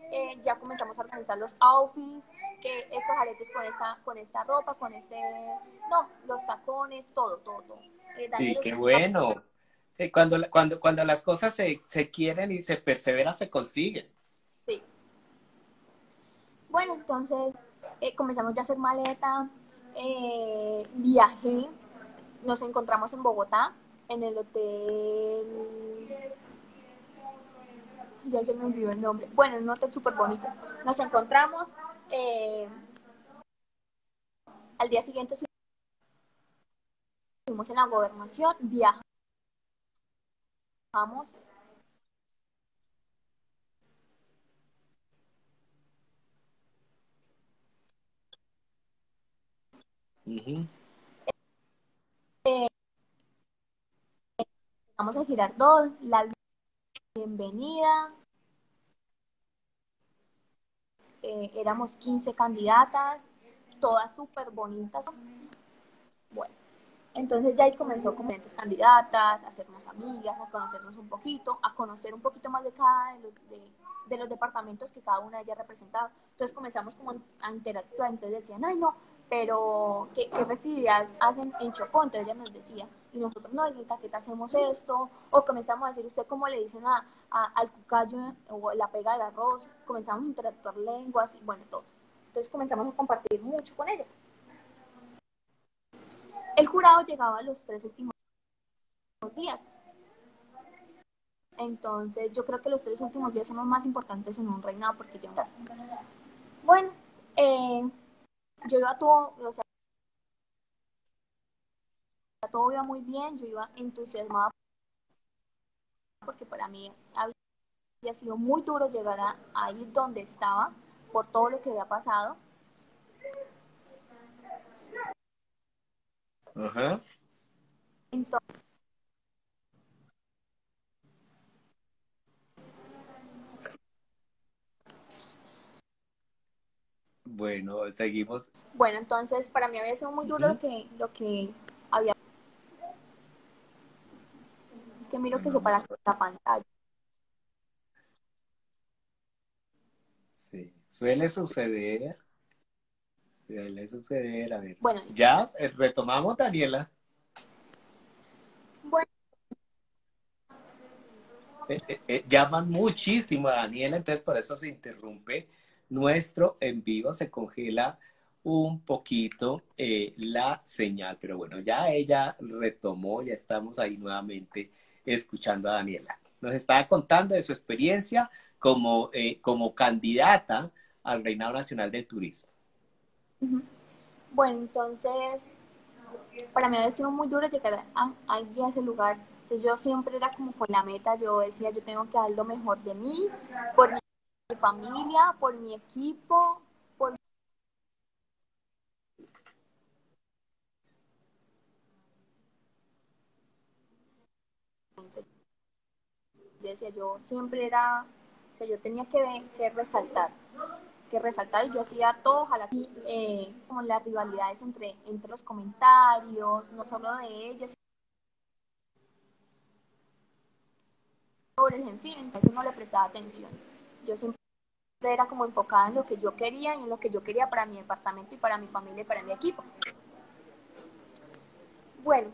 eh, ya comenzamos a organizar los outfits, que estos aretes con esta, con esta ropa, con este, no, los tacones, todo, todo, todo. Eh, Sí, Daniel, qué usted bueno. Sí, cuando, la- cuando, cuando las cosas se, se quieren y se persevera, se consiguen. sí. Bueno, entonces eh, comenzamos ya a hacer maleta, eh, viajé, nos encontramos en Bogotá, en el hotel, ya se me olvidó el nombre, bueno, en un hotel súper bonito. Nos encontramos, eh, al día siguiente estuvimos en la gobernación, viajamos, Ujú, eh, llegamos a Girardot, la bienvenida, eh, éramos quince candidatas, todas súper bonitas. Bueno, entonces ya ahí comenzó con diferentes candidatas, a hacernos amigas, a conocernos un poquito, a conocer un poquito más de cada de los, de, de los departamentos que cada una de ellas representaba. Entonces comenzamos como a interactuar, entonces decían, ay no, pero ¿qué, qué festividades hacen en Chocó? Entonces ella nos decía, y nosotros no, en Caquetá hacemos esto, o comenzamos a decir, ¿usted cómo le dicen a, a, al cucayo o la pega del arroz? Comenzamos a interactuar lenguas, y bueno, todo. Entonces comenzamos a compartir mucho con ellas. El jurado llegaba a los tres últimos días. Entonces, yo creo que los tres últimos días son los más importantes en un reinado porque ya estás. Bueno, eh, yo iba todo, o sea, todo iba muy bien, yo iba entusiasmada porque para mí había sido muy duro llegar a ahí donde estaba por todo lo que había pasado. ajá. Entonces, Bueno, seguimos. bueno, entonces para mí había sido muy duro lo Ujú. que, lo que había. Es que miro que Bueno, se vamos para a ver. la pantalla. Sí, suele suceder, suele suceder. A ver, Bueno, ya eh, retomamos, Daniela. bueno, Eh, eh, eh, llaman muchísimo a Daniela, entonces por eso se interrumpe nuestro en vivo, se congela un poquito eh, la señal, pero bueno, ya ella retomó, ya estamos ahí nuevamente escuchando a Daniela. Nos estaba contando de su experiencia como, eh, como candidata al Reinado Nacional del Turismo. uh-huh. Bueno, entonces para mí había sido muy duro llegar a, a, a ese lugar. Entonces yo siempre era como con la meta, yo decía, yo tengo que dar lo mejor de mí, por mi familia, por mi equipo, por yo decía, yo siempre era, o sea, yo tenía que, que resaltar, que resaltar y yo hacía todo, ojalá eh, como las rivalidades entre, entre los comentarios, no solo de ellas, en fin, entonces no le prestaba atención. Yo siempre era como enfocada en lo que yo quería y en lo que yo quería para mi departamento y para mi familia y para mi equipo. Bueno,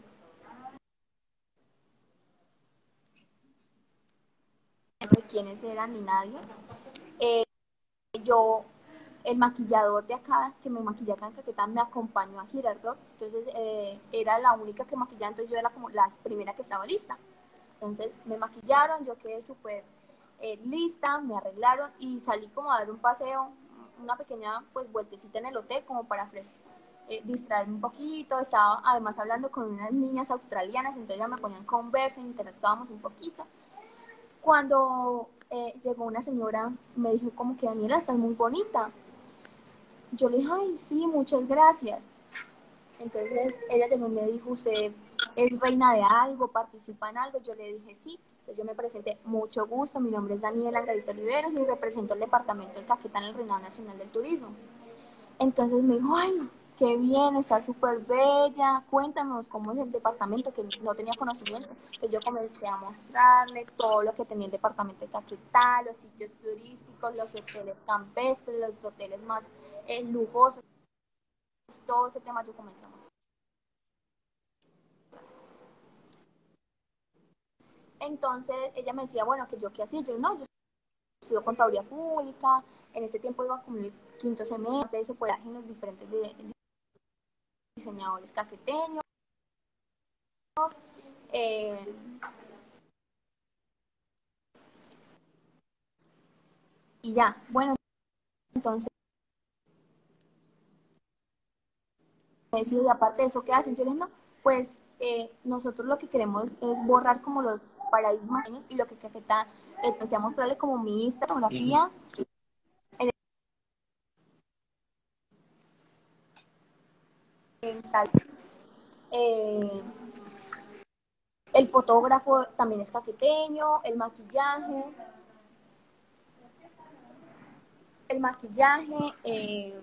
no de quiénes eran ni nadie. Eh, yo, el maquillador de acá, que me maquillaba acá en Caquetá, me acompañó a Girardot. Entonces eh, era la única que maquillaba, entonces yo era como la primera que estaba lista. Entonces me maquillaron, yo quedé súper eh, lista, me arreglaron y salí como a dar un paseo, una pequeña pues vueltecita en el hotel como para ofrecer. Eh, distraerme un poquito, estaba además hablando con unas niñas australianas, entonces ya me ponían conversa, interactuábamos un poquito. Cuando eh, llegó una señora, me dijo como que Daniela, estás muy bonita. Yo le dije, ay, sí, muchas gracias. Entonces ella llegó y me dijo, ¿usted es reina de algo, participa en algo? Yo le dije, sí. Entonces yo me presenté, mucho gusto, mi nombre es Daniela Angarita Oliveros y represento el departamento de Caquetá en el Reinado Nacional del Turismo. Entonces me dijo, ay, qué bien, está súper bella, cuéntanos cómo es el departamento, que no tenía conocimiento. Pues yo comencé a mostrarle todo lo que tenía el departamento de Caquetá, los sitios turísticos, los hoteles campestres, los hoteles más eh, lujosos, todo ese tema yo comencé a mostrar. Entonces ella me decía, bueno, que yo qué hacía, yo no, yo estudio contaduría pública, en ese tiempo iba como el quinto semestre, eso pues en los diferentes de, diseñadores caqueteños, eh, y ya, bueno, entonces, y aparte de eso, ¿qué hacen? Yo les no, pues eh, nosotros lo que queremos es borrar como los paradigmas y lo que Caquetá, eh, empecé a mostrarle como mi Instagram, Ujú. fotografía, en tal, eh, el fotógrafo también es caqueteño, el maquillaje, el maquillaje, eh,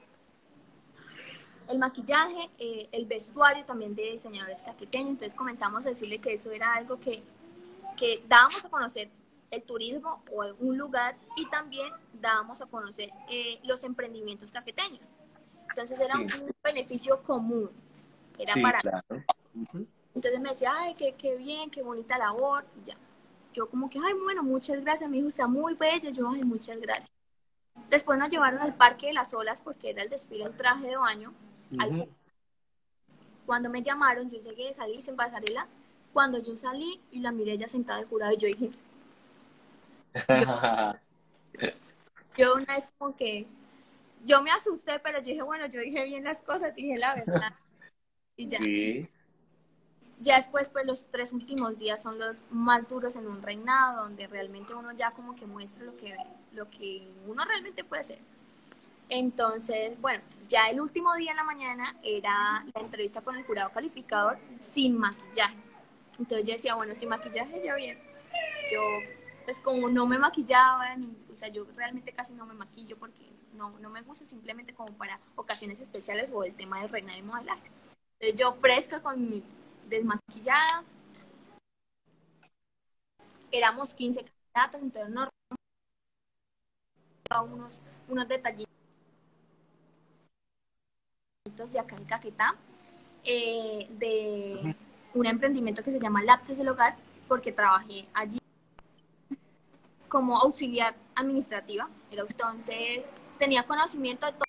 el maquillaje, eh, el vestuario también de diseñadores caqueteños. Entonces comenzamos a decirle que eso era algo que, que dábamos a conocer el turismo o algún lugar y también dábamos a conocer eh, los emprendimientos caqueteños. Entonces era Sí, un beneficio común, era sí, para... claro. Ujú. Entonces me decía, ay, qué, qué bien, qué bonita labor, y ya. Yo como que, ay, bueno, muchas gracias, mi hijo está muy bello, yo, ay, muchas gracias. Después nos llevaron al Parque de las Olas porque era el desfile en traje de baño. Al Ujú. Cuando me llamaron, yo llegué, salí sin pasarela. Cuando yo salí y la miré ella sentada de jurado, y yo dije, yo, yo una vez como que, yo me asusté, pero yo dije, bueno, yo dije bien las cosas, dije la verdad, y ya. Sí, Ya después, pues los tres últimos días son los más duros en un reinado, donde realmente uno ya como que muestra lo que, lo que uno realmente puede ser. Entonces, bueno, ya el último día en la mañana era la entrevista con el jurado calificador sin maquillaje. Entonces yo decía, bueno, sin maquillaje ya bien. Yo, pues como no me maquillaba, ni, o sea, yo realmente casi no me maquillo porque no, no me gusta, simplemente como para ocasiones especiales o el tema del reinado y modelaje. Entonces yo fresca con mi desmaquillada, éramos quince candidatas, entonces nos unos, unos detallitos de acá en Caquetá, eh, de un emprendimiento que se llama Lapses el Hogar, porque trabajé allí como auxiliar administrativa. Entonces tenía conocimiento de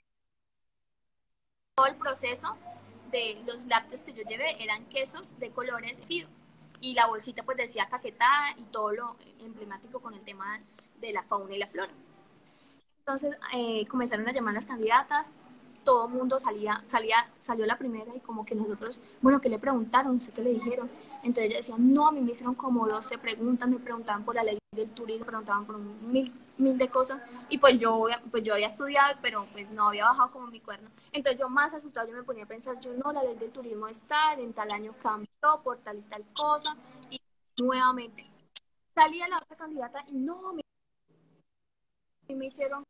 todo el proceso de los lácteos que yo llevé, eran quesos de colores y la bolsita pues decía Caquetá y todo lo emblemático con el tema de la fauna y la flora. Entonces eh, comenzaron a llamar las candidatas, todo el mundo salía, salía, salió la primera y como que nosotros, bueno, ¿qué le preguntaron? No sé qué le dijeron. Entonces ella decía, no, a mí me hicieron como doce preguntas, me preguntaban por la ley del turismo, me preguntaban por un mil, mil de cosas. Y pues yo, pues yo había estudiado, pero pues no había bajado como mi cuerno. Entonces yo más asustada, yo me ponía a pensar, yo no, la ley del turismo está, en tal año cambió por tal y tal cosa. Y nuevamente salía la otra candidata y no, me, me hicieron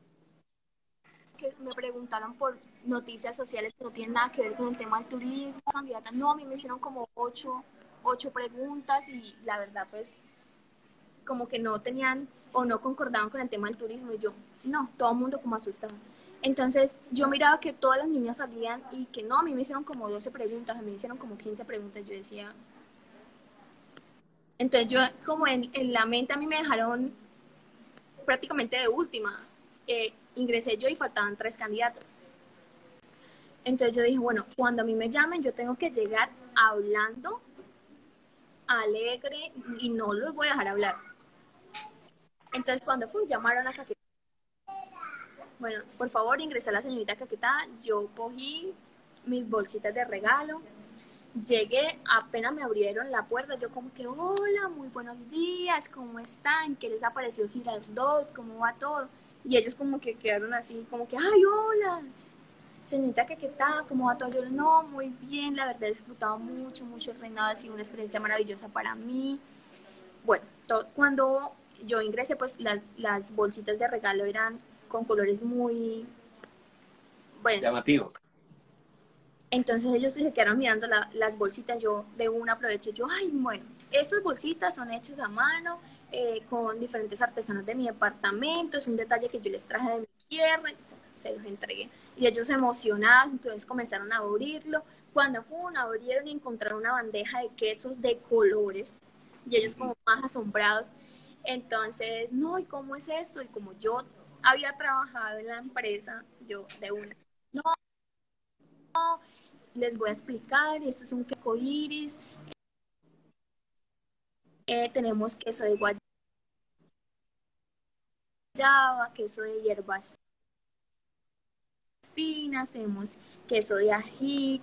que me preguntaron por noticias sociales que no tienen nada que ver con el tema del turismo, candidata, no, a mí me hicieron como ocho, ocho preguntas y la verdad pues como que no tenían o no concordaban con el tema del turismo y yo, no, todo el mundo como asustado. Entonces yo miraba que todas las niñas salían y que no, a mí me hicieron como doce preguntas, a mí me hicieron como quince preguntas, yo decía, entonces yo como en, en la mente a mí me dejaron prácticamente de última, eh, ingresé yo y faltaban tres candidatos. Entonces yo dije, bueno, cuando a mí me llamen, yo tengo que llegar hablando alegre y no los voy a dejar hablar. Entonces cuando fue, llamaron a Caquetá. Bueno, por favor, ingresé a la señorita Caquetá. Yo cogí mis bolsitas de regalo. Llegué, apenas me abrieron la puerta, yo como que, hola, muy buenos días, ¿cómo están? ¿Qué les ha parecido Girardot? ¿Cómo va todo? Y ellos como que quedaron así, como que, ay, hola, señorita, ¿qué, qué tal? ¿Cómo va todo? Yo, no, muy bien, la verdad he disfrutado mucho, mucho el reinado, ha sido una experiencia maravillosa para mí. Bueno, todo, cuando yo ingresé, pues las, las bolsitas de regalo eran con colores muy, bueno, llamativo. Entonces ellos se quedaron mirando la, las bolsitas, yo de una aproveché, yo, ay, bueno, estas bolsitas son hechas a mano, eh, con diferentes artesanos de mi departamento, es un detalle que yo les traje de mi tierra, se los entregué. Y ellos emocionados, entonces comenzaron a abrirlo. Cuando fueron, abrieron y encontraron una bandeja de quesos de colores, y ellos como más asombrados. Entonces, no, ¿y cómo es esto? Y como yo había trabajado en la empresa, yo de una, no, les voy a explicar, esto es un queso iris, eh, tenemos queso de guayaba, queso de hierbas finas, tenemos queso de ají,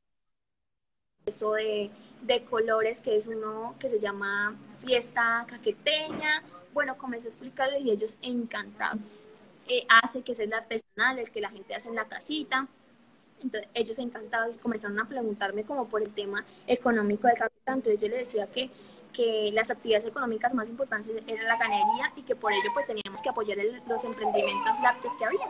queso de, de colores, que es uno que se llama fiesta caqueteña. Bueno, comencé a explicarles y ellos encantados. Eh, hace que es el artesanal, el que la gente hace en la casita. Entonces ellos encantados y comenzaron a preguntarme como por el tema económico del capital. Entonces yo les decía que, que las actividades económicas más importantes era la ganadería y que por ello pues teníamos que apoyar el, los emprendimientos lácteos que había.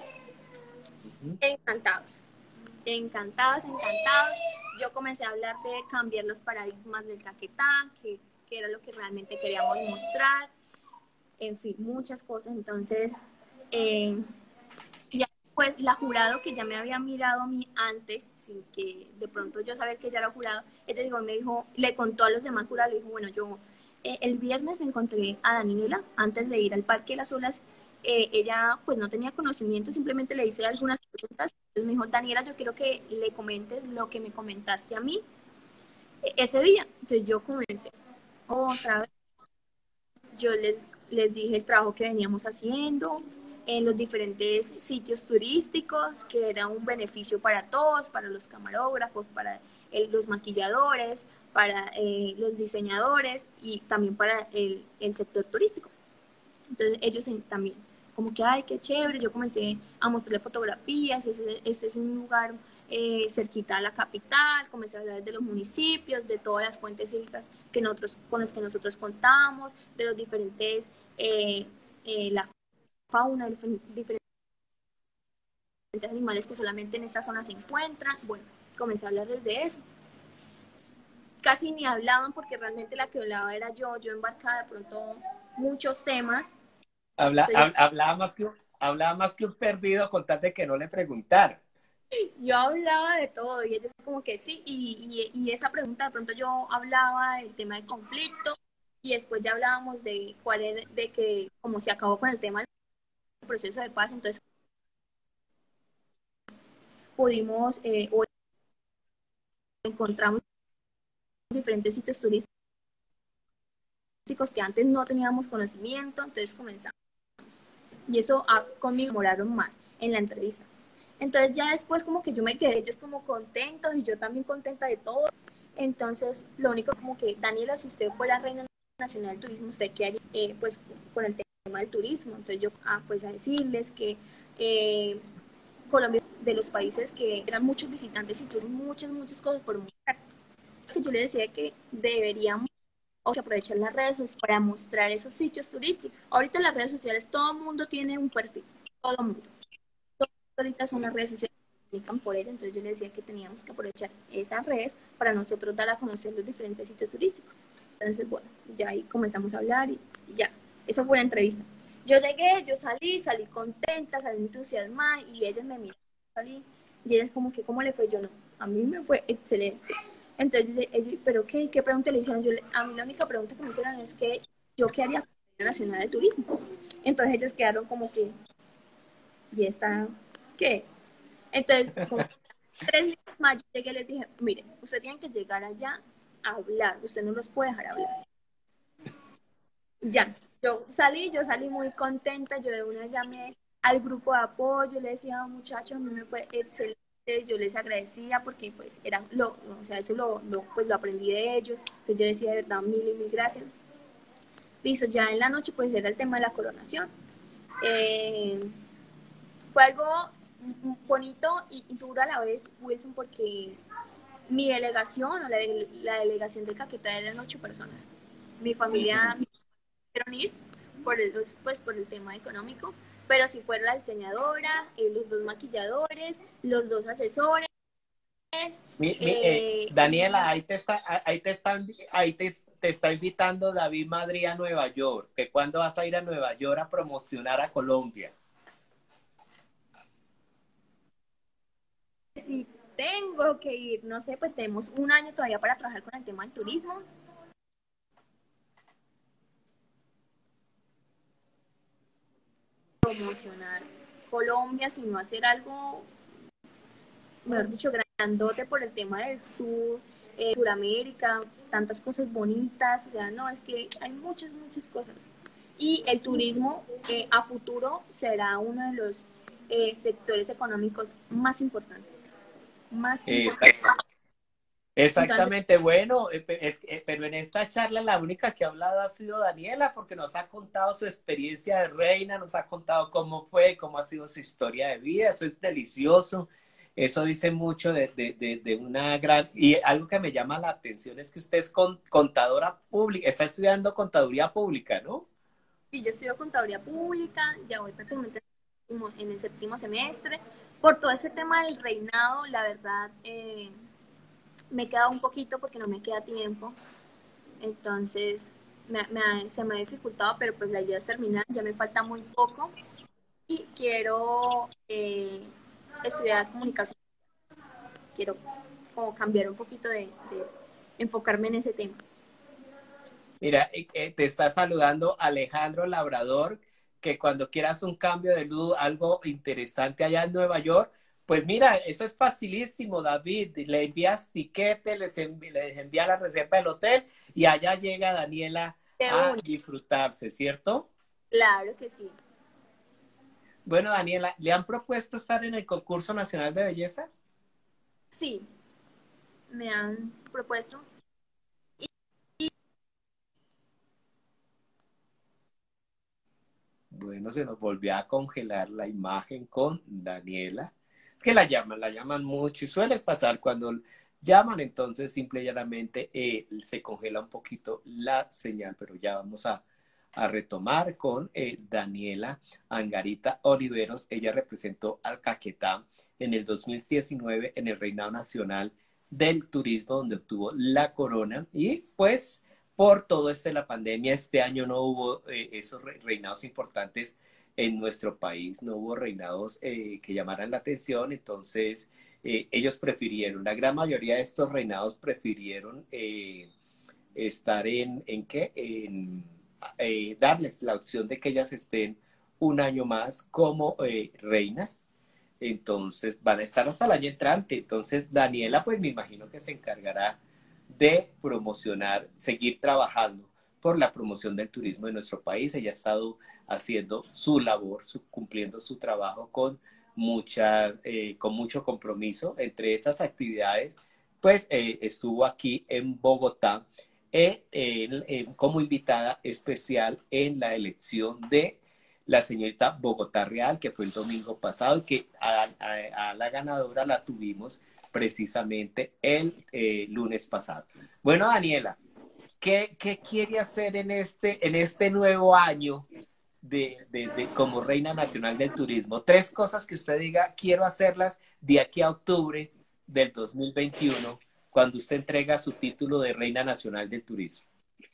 Encantados, encantados, encantados. Yo comencé a hablar de cambiar los paradigmas del Caquetá, que, que era lo que realmente queríamos mostrar, en fin, muchas cosas. Entonces, eh, ya pues la jurado que ya me había mirado a mí antes, sin que de pronto yo saber que ya era jurado, ella llegó y me dijo, le contó a los demás jurados, le dijo, bueno, yo eh, el viernes me encontré a Daniela antes de ir al Parque de las Olas. Eh, ella pues no tenía conocimiento, simplemente le hice algunas preguntas. Entonces me dijo, Daniela, yo quiero que le comentes lo que me comentaste a mí eh, ese día. Entonces yo comencé otra vez, yo les, les dije el trabajo que veníamos haciendo en los diferentes sitios turísticos, que era un beneficio para todos, para los camarógrafos, para el, los maquilladores, para eh, los diseñadores y también para el, el sector turístico. Entonces ellos en, también, como que, ay, qué chévere, yo comencé a mostrarle fotografías, este, este es un lugar eh, cerquita a la capital, comencé a hablar de los municipios, de todas las fuentes hídricas que nosotros, con las que nosotros contamos, de los diferentes, eh, eh, la fauna, diferentes animales que solamente en esta zona se encuentran. Bueno, comencé a hablarles de eso. Casi ni hablaban porque realmente la que hablaba era yo, yo embarcada de pronto muchos temas. Habla, Entonces, hab- hablaba más que, un- hablaba más que un perdido con tal de que no le preguntar. yo hablaba de todo y ellos como que sí, y, y, y esa pregunta de pronto yo hablaba del tema del conflicto y después ya hablábamos de cuál era, de que como se acabó con el tema del proceso de paz, entonces pudimos eh, o encontramos diferentes sitios turísticos que antes no teníamos conocimiento, entonces comenzamos. Y eso ah, conmigo moraron más en la entrevista. Entonces ya después como que yo me quedé ellos como contentos y yo también contenta de todo. Entonces lo único como que, Daniela, si usted fuera reina nacional del turismo, ¿usted qué haría? Eh, pues con el tema del turismo. Entonces yo, ah, pues a decirles que eh, Colombia de los países que eran muchos visitantes y tuvieron muchas, muchas cosas por mostrar. Que yo le decía que deberíamos o que aprovechar las redes sociales para mostrar esos sitios turísticos. Ahorita en las redes sociales todo el mundo tiene un perfil, todo el mundo. Todo ahorita son las redes sociales que comunican por ello, entonces yo le decía que teníamos que aprovechar esas redes para nosotros dar a conocer los diferentes sitios turísticos. Entonces, bueno, ya ahí comenzamos a hablar y, y ya, esa fue la entrevista. Yo llegué, yo salí, salí contenta, salí entusiasmada y ellas me miran, salí y ellas como que, ¿cómo le fue? Yo no, a mí me fue excelente. Entonces, ellos, ¿pero qué? ¿Qué pregunta le hicieron? Yo, a mí la única pregunta que me hicieron es que yo qué haría con la Nacional de Turismo. Entonces ellas quedaron como que, ¿y esta qué? Entonces, como tres meses más, yo llegué y les dije, mire, usted tiene que llegar allá a hablar, usted no los puede dejar hablar. Ya, yo salí, yo salí muy contenta, yo de una llamé al grupo de apoyo, le decía, oh, muchachos, a mí me fue excelente, yo les agradecía porque pues eran, lo, o sea, eso lo, lo, pues lo aprendí de ellos, entonces yo decía de verdad mil y mil gracias. Listo, ya en la noche pues era el tema de la coronación. Eh, fue algo bonito y, y duro a la vez, Wilson, porque mi delegación o la, de, la delegación de Caquetá eran ocho personas. Mi familia me quisieron ir por el, pues, por el tema económico, pero si fuera la diseñadora, eh, los dos maquilladores, los dos asesores, Entonces, Mi- mi- eh, eh, Daniela, ahí te está, ahí te están, ahí te, te está invitando David Madrid a Nueva York. ¿Que cuándo vas a ir a Nueva York a promocionar a Colombia? si tengo que ir, no sé, pues tenemos un año todavía para trabajar con el tema del turismo. Promocionar Colombia, sino hacer algo, mejor dicho, grandote por el tema del sur, eh, Suramérica, tantas cosas bonitas, o sea, no, es que hay muchas, muchas cosas. Y el turismo eh, a futuro será uno de los eh, sectores económicos más importantes, más importantes. Exacto. Entonces, Exactamente, bueno, eh, pe- es, eh, pero en esta charla la única que ha hablado ha sido Daniela, porque nos ha contado su experiencia de reina, nos ha contado cómo fue, cómo ha sido su historia de vida, eso es delicioso, eso dice mucho de, de, de, de una gran, y algo que me llama la atención es que usted es con, contadora pública, está estudiando contaduría pública, ¿no? sí, yo estudio contaduría pública, ya voy prácticamente en el séptimo semestre. Por todo ese tema del reinado, la verdad, eh, me he quedado un poquito porque no me queda tiempo. Entonces, me, me, se me ha dificultado, pero pues la idea es terminar, ya me falta muy poco y quiero eh, estudiar comunicación, quiero como cambiar un poquito de, de enfocarme en ese tema. Mira, eh, eh, te está saludando Alejandro Labrador, que cuando quieras un cambio de luz, algo interesante allá en Nueva York, pues mira, eso es facilísimo, David. Le envías tiquete, les, envi les envía la reserva del hotel y allá llega Daniela De a una, disfrutarse, ¿cierto? claro que sí. Bueno, Daniela, ¿le han propuesto estar en el concurso nacional de belleza? Sí, me han propuesto. Bueno, se nos volvió a congelar la imagen con Daniela. Es que la llaman, la llaman mucho y suele pasar cuando llaman, entonces simple y llanamente eh, se congela un poquito la señal, pero ya vamos a, a retomar con eh, Daniela Angarita Oliveros. Ella representó al Caquetá en el dos mil diecinueve en el Reinado Nacional del Turismo, donde obtuvo la corona y pues por todo esto de la pandemia, este año no hubo eh, esos reinados importantes en nuestro país, no hubo reinados eh, que llamaran la atención, entonces eh, ellos prefirieron, la gran mayoría de estos reinados prefirieron eh, estar en, ¿en qué? En eh, darles la opción de que ellas estén un año más como eh, reinas, entonces van a estar hasta el año entrante, entonces Daniela pues me imagino que se encargará de promocionar, seguir trabajando por la promoción del turismo de nuestro país. Ella ha estado haciendo su labor, su, cumpliendo su trabajo con, muchas, eh, con mucho compromiso. Entre esas actividades, pues eh, estuvo aquí en Bogotá eh, en, en, como invitada especial en la elección de la señorita Bogotá Real, que fue el domingo pasado y que a, a, a la ganadora la tuvimos precisamente el eh, lunes pasado. Bueno, Daniela, ¿qué, qué quiere hacer en este, en este nuevo año de, de, de, como Reina Nacional del Turismo? Tres cosas que usted diga, quiero hacerlas de aquí a octubre del dos mil veintiuno, cuando usted entrega su título de Reina Nacional del Turismo.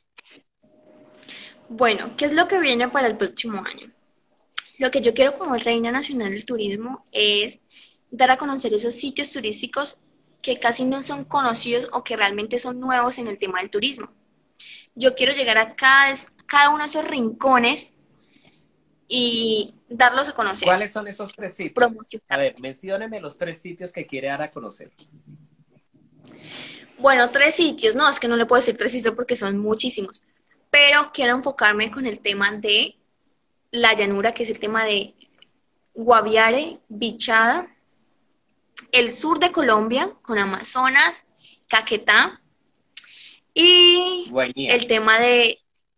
Bueno, ¿qué es lo que viene para el próximo año? Lo que yo quiero como Reina Nacional del Turismo es dar a conocer esos sitios turísticos que casi no son conocidos o que realmente son nuevos en el tema del turismo. Yo quiero llegar a cada, cada uno de esos rincones y darlos a conocer, ¿Cuáles son esos tres sitios? A promocionar. ver, mencióneme los tres sitios que quiere dar a conocer. Bueno, tres sitios, no, es que no le puedo decir tres sitios porque son muchísimos, pero quiero enfocarme con el tema de la llanura, que es el tema de Guaviare, Bichada, el sur de Colombia, con Amazonas, Caquetá, y Guainía. el tema de,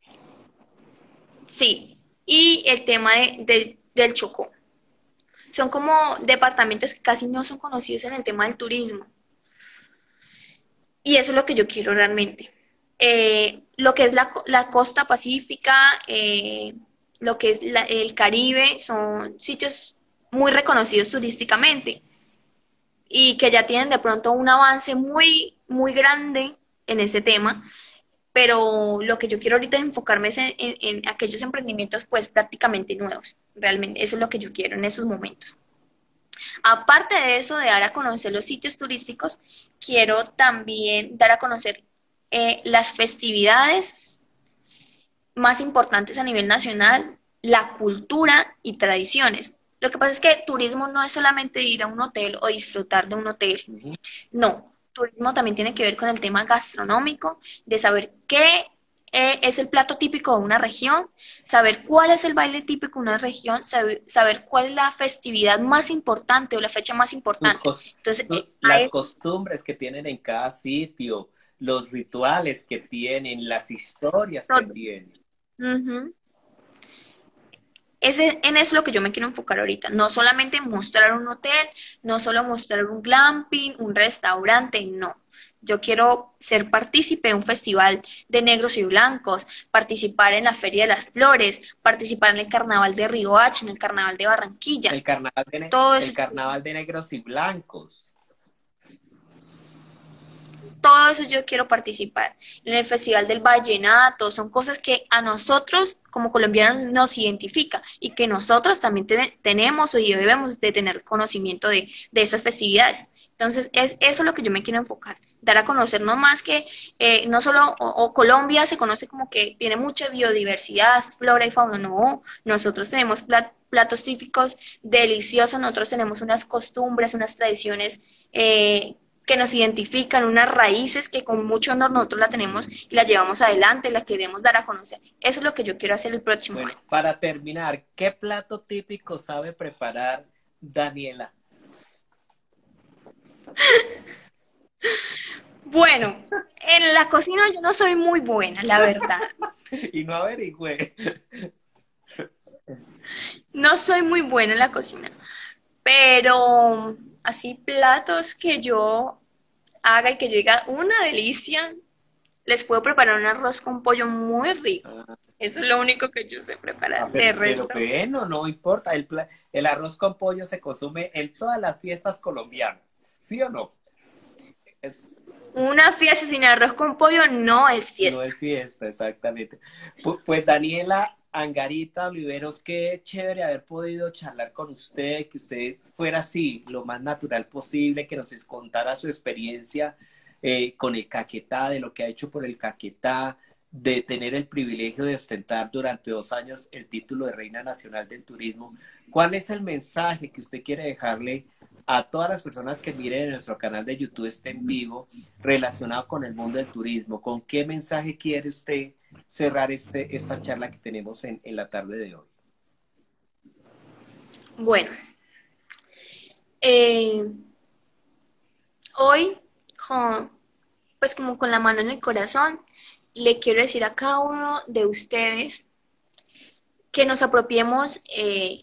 sí, y el tema de, de- del Chocó. Son como departamentos que casi no son conocidos en el tema del turismo. Y eso es lo que yo quiero realmente. Eh, lo que es la, co- la costa pacífica, eh, lo que es la- el Caribe, son sitios muy reconocidos turísticamente. y que ya tienen de pronto un avance muy, muy grande en ese tema, pero lo que yo quiero ahorita es enfocarme es en, en- en aquellos emprendimientos pues prácticamente nuevos, realmente, eso es lo que yo quiero en esos momentos. Aparte de eso, de dar a conocer los sitios turísticos, quiero también dar a conocer eh, las festividades más importantes a nivel nacional, la cultura y tradiciones. Lo que pasa es que turismo no es solamente ir a un hotel o disfrutar de un hotel. Ujú. No, turismo también tiene que ver con el tema gastronómico, de saber qué eh, es el plato típico de una región, saber cuál es el baile típico de una región, saber, saber cuál es la festividad más importante o la fecha más Tus importante. cos- Entonces, tu- eh, a las eso, costumbres que tienen en cada sitio, los rituales que tienen, las historias que todo. tienen. Ujú. Ese, en eso es lo que yo me quiero enfocar ahorita. No solamente mostrar un hotel, no solo mostrar un glamping, un restaurante, no. Yo quiero ser partícipe de un festival de negros y blancos, participar en la Feria de las Flores, participar en el Carnaval de Riohacha, en el Carnaval de Barranquilla. El carnaval de, ne- Todo el eso carnaval de negros y blancos. todo eso yo quiero participar. En el Festival del Vallenato, son cosas que a nosotros como colombianos nos identifica y que nosotros también te- tenemos y debemos de tener conocimiento de, de esas festividades. Entonces, es eso lo que yo me quiero enfocar, dar a conocer no más que, eh, no solo, o, o Colombia se conoce como que tiene mucha biodiversidad, flora y fauna, no, nosotros tenemos plat- platos típicos deliciosos, nosotros tenemos unas costumbres, unas tradiciones eh, que nos identifican, unas raíces que con mucho honor nosotros la tenemos y la llevamos adelante, la queremos dar a conocer. Eso es lo que yo quiero hacer el próximo Bueno, año. para terminar, ¿qué plato típico sabe preparar Daniela? Bueno, en la cocina yo no soy muy buena, la verdad. Y no averigüé. No soy muy buena en la cocina, pero así platos que yo haga y que yo diga una delicia, les puedo preparar un arroz con pollo muy rico. Ah, Eso es lo único que yo sé ah, preparar. pero, De pero resto, bueno, no importa. El, pla- el arroz con pollo se consume en todas las fiestas colombianas. ¿Sí o no? Es, una fiesta sin arroz con pollo no es no fiesta. es fiesta, exactamente. Pu- Pues Daniela Angarita Oliveros, qué chévere haber podido charlar con usted, que usted fuera así, lo más natural posible, que nos contara su experiencia eh, con el Caquetá, de lo que ha hecho por el Caquetá, de tener el privilegio de ostentar durante dos años el título de Reina Nacional del Turismo. ¿Cuál es el mensaje que usted quiere dejarle a todas las personas que miren en nuestro canal de YouTube este en vivo relacionado con el mundo del turismo? ¿Con qué mensaje quiere usted cerrar este, esta charla que tenemos en, en la tarde de hoy? Bueno, eh, hoy, con, pues como con la mano en el corazón, le quiero decir a cada uno de ustedes que nos apropiemos eh,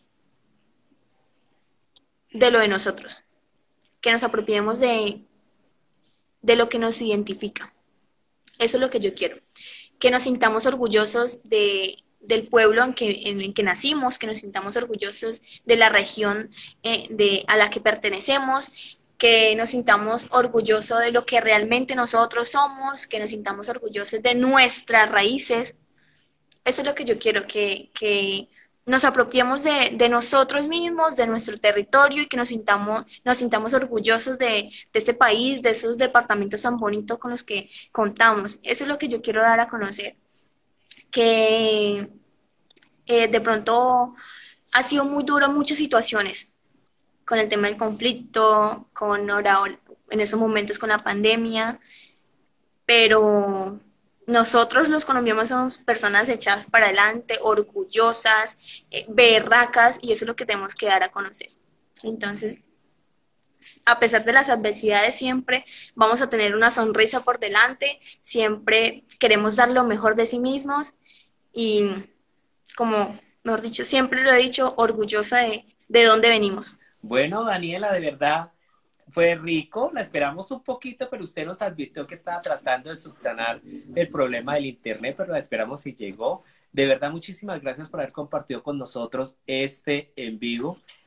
de lo de nosotros, que nos apropiemos de, de lo que nos identifica. Eso es lo que yo quiero. Que nos sintamos orgullosos de, del pueblo en que, en el que nacimos, que nos sintamos orgullosos de la región eh, de, a la que pertenecemos, que nos sintamos orgullosos de lo que realmente nosotros somos, que nos sintamos orgullosos de nuestras raíces. Eso es lo que yo quiero, que, que nos apropiemos de, de nosotros mismos, de nuestro territorio y que nos sintamos, nos sintamos orgullosos de, de este país, de esos departamentos tan bonitos con los que contamos. Eso es lo que yo quiero dar a conocer, que eh, de pronto ha sido muy duro en muchas situaciones, con el tema del conflicto, con ahora, en esos momentos con la pandemia, pero nosotros los colombianos somos personas echadas para adelante, orgullosas, eh, berracas, y eso es lo que tenemos que dar a conocer. Entonces, a pesar de las adversidades, siempre vamos a tener una sonrisa por delante, siempre queremos dar lo mejor de sí mismos y, como mejor dicho, siempre lo he dicho, orgullosa de, de dónde venimos. Bueno, Daniela, de verdad fue rico. La esperamos un poquito, pero usted nos advirtió que estaba tratando de subsanar el problema del internet, pero la esperamos y llegó. De verdad, muchísimas gracias por haber compartido con nosotros este en vivo.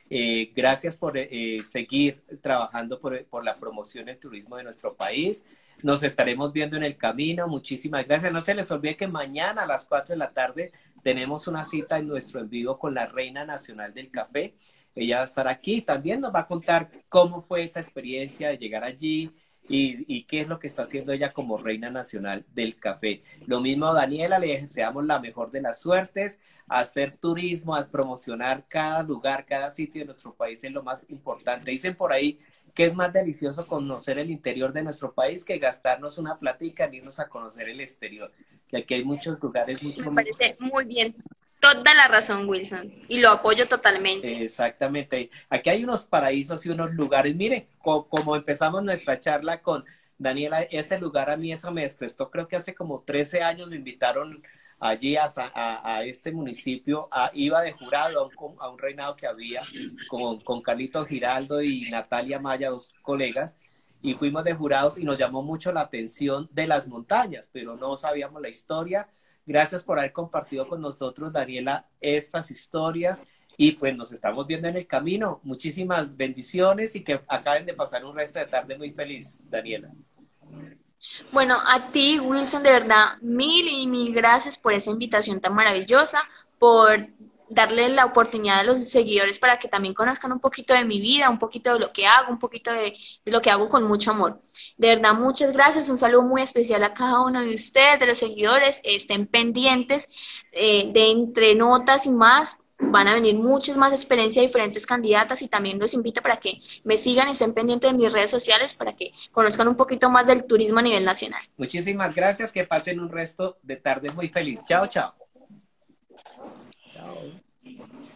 Eh, gracias por eh, seguir trabajando por, por la promoción del turismo de nuestro país. Nos estaremos viendo en el camino. Muchísimas gracias. No se les olvide que mañana a las cuatro de la tarde tenemos una cita en nuestro en vivo con la Reina Nacional del Café. Ella va a estar aquí. También nos va a contar cómo fue esa experiencia de llegar allí y, y qué es lo que está haciendo ella como Reina Nacional del Café. Lo mismo a Daniela, le deseamos la mejor de las suertes. Hacer turismo, a promocionar cada lugar, cada sitio de nuestro país es lo más importante. Dicen por ahí que es más delicioso conocer el interior de nuestro país que gastarnos una platica en irnos a conocer el exterior. Que aquí hay muchos lugares mucho Me parece muy bien. Toda la razón, Wilson. Y lo apoyo totalmente. Exactamente. Aquí hay unos paraísos y unos lugares. Mire, co como empezamos nuestra charla con Daniela, ese lugar a mí eso me desprestó. Creo que hace como trece años me invitaron allí a, a, a este municipio. A, iba de jurado a un, a un reinado que había con, con Carlito Giraldo y Natalia Maya, dos colegas. Y fuimos de jurados y nos llamó mucho la atención de las montañas, pero no sabíamos la historia. Gracias por haber compartido con nosotros, Daniela, estas historias y pues nos estamos viendo en el camino. Muchísimas bendiciones y que acaben de pasar un resto de tarde muy feliz, Daniela. Bueno, a ti, Wilson, de verdad, mil y mil gracias por esa invitación tan maravillosa, por darle la oportunidad a los seguidores para que también conozcan un poquito de mi vida, un poquito de lo que hago, un poquito de, de lo que hago con mucho amor. De verdad, muchas gracias. Un saludo muy especial a cada uno de ustedes, de los seguidores. Estén pendientes eh, de Entre Notas y más. Van a venir muchas más experiencias de diferentes candidatas y también los invito para que me sigan y estén pendientes de mis redes sociales para que conozcan un poquito más del turismo a nivel nacional. Muchísimas gracias. Que pasen un resto de tarde muy feliz. Chao, chao. Chao.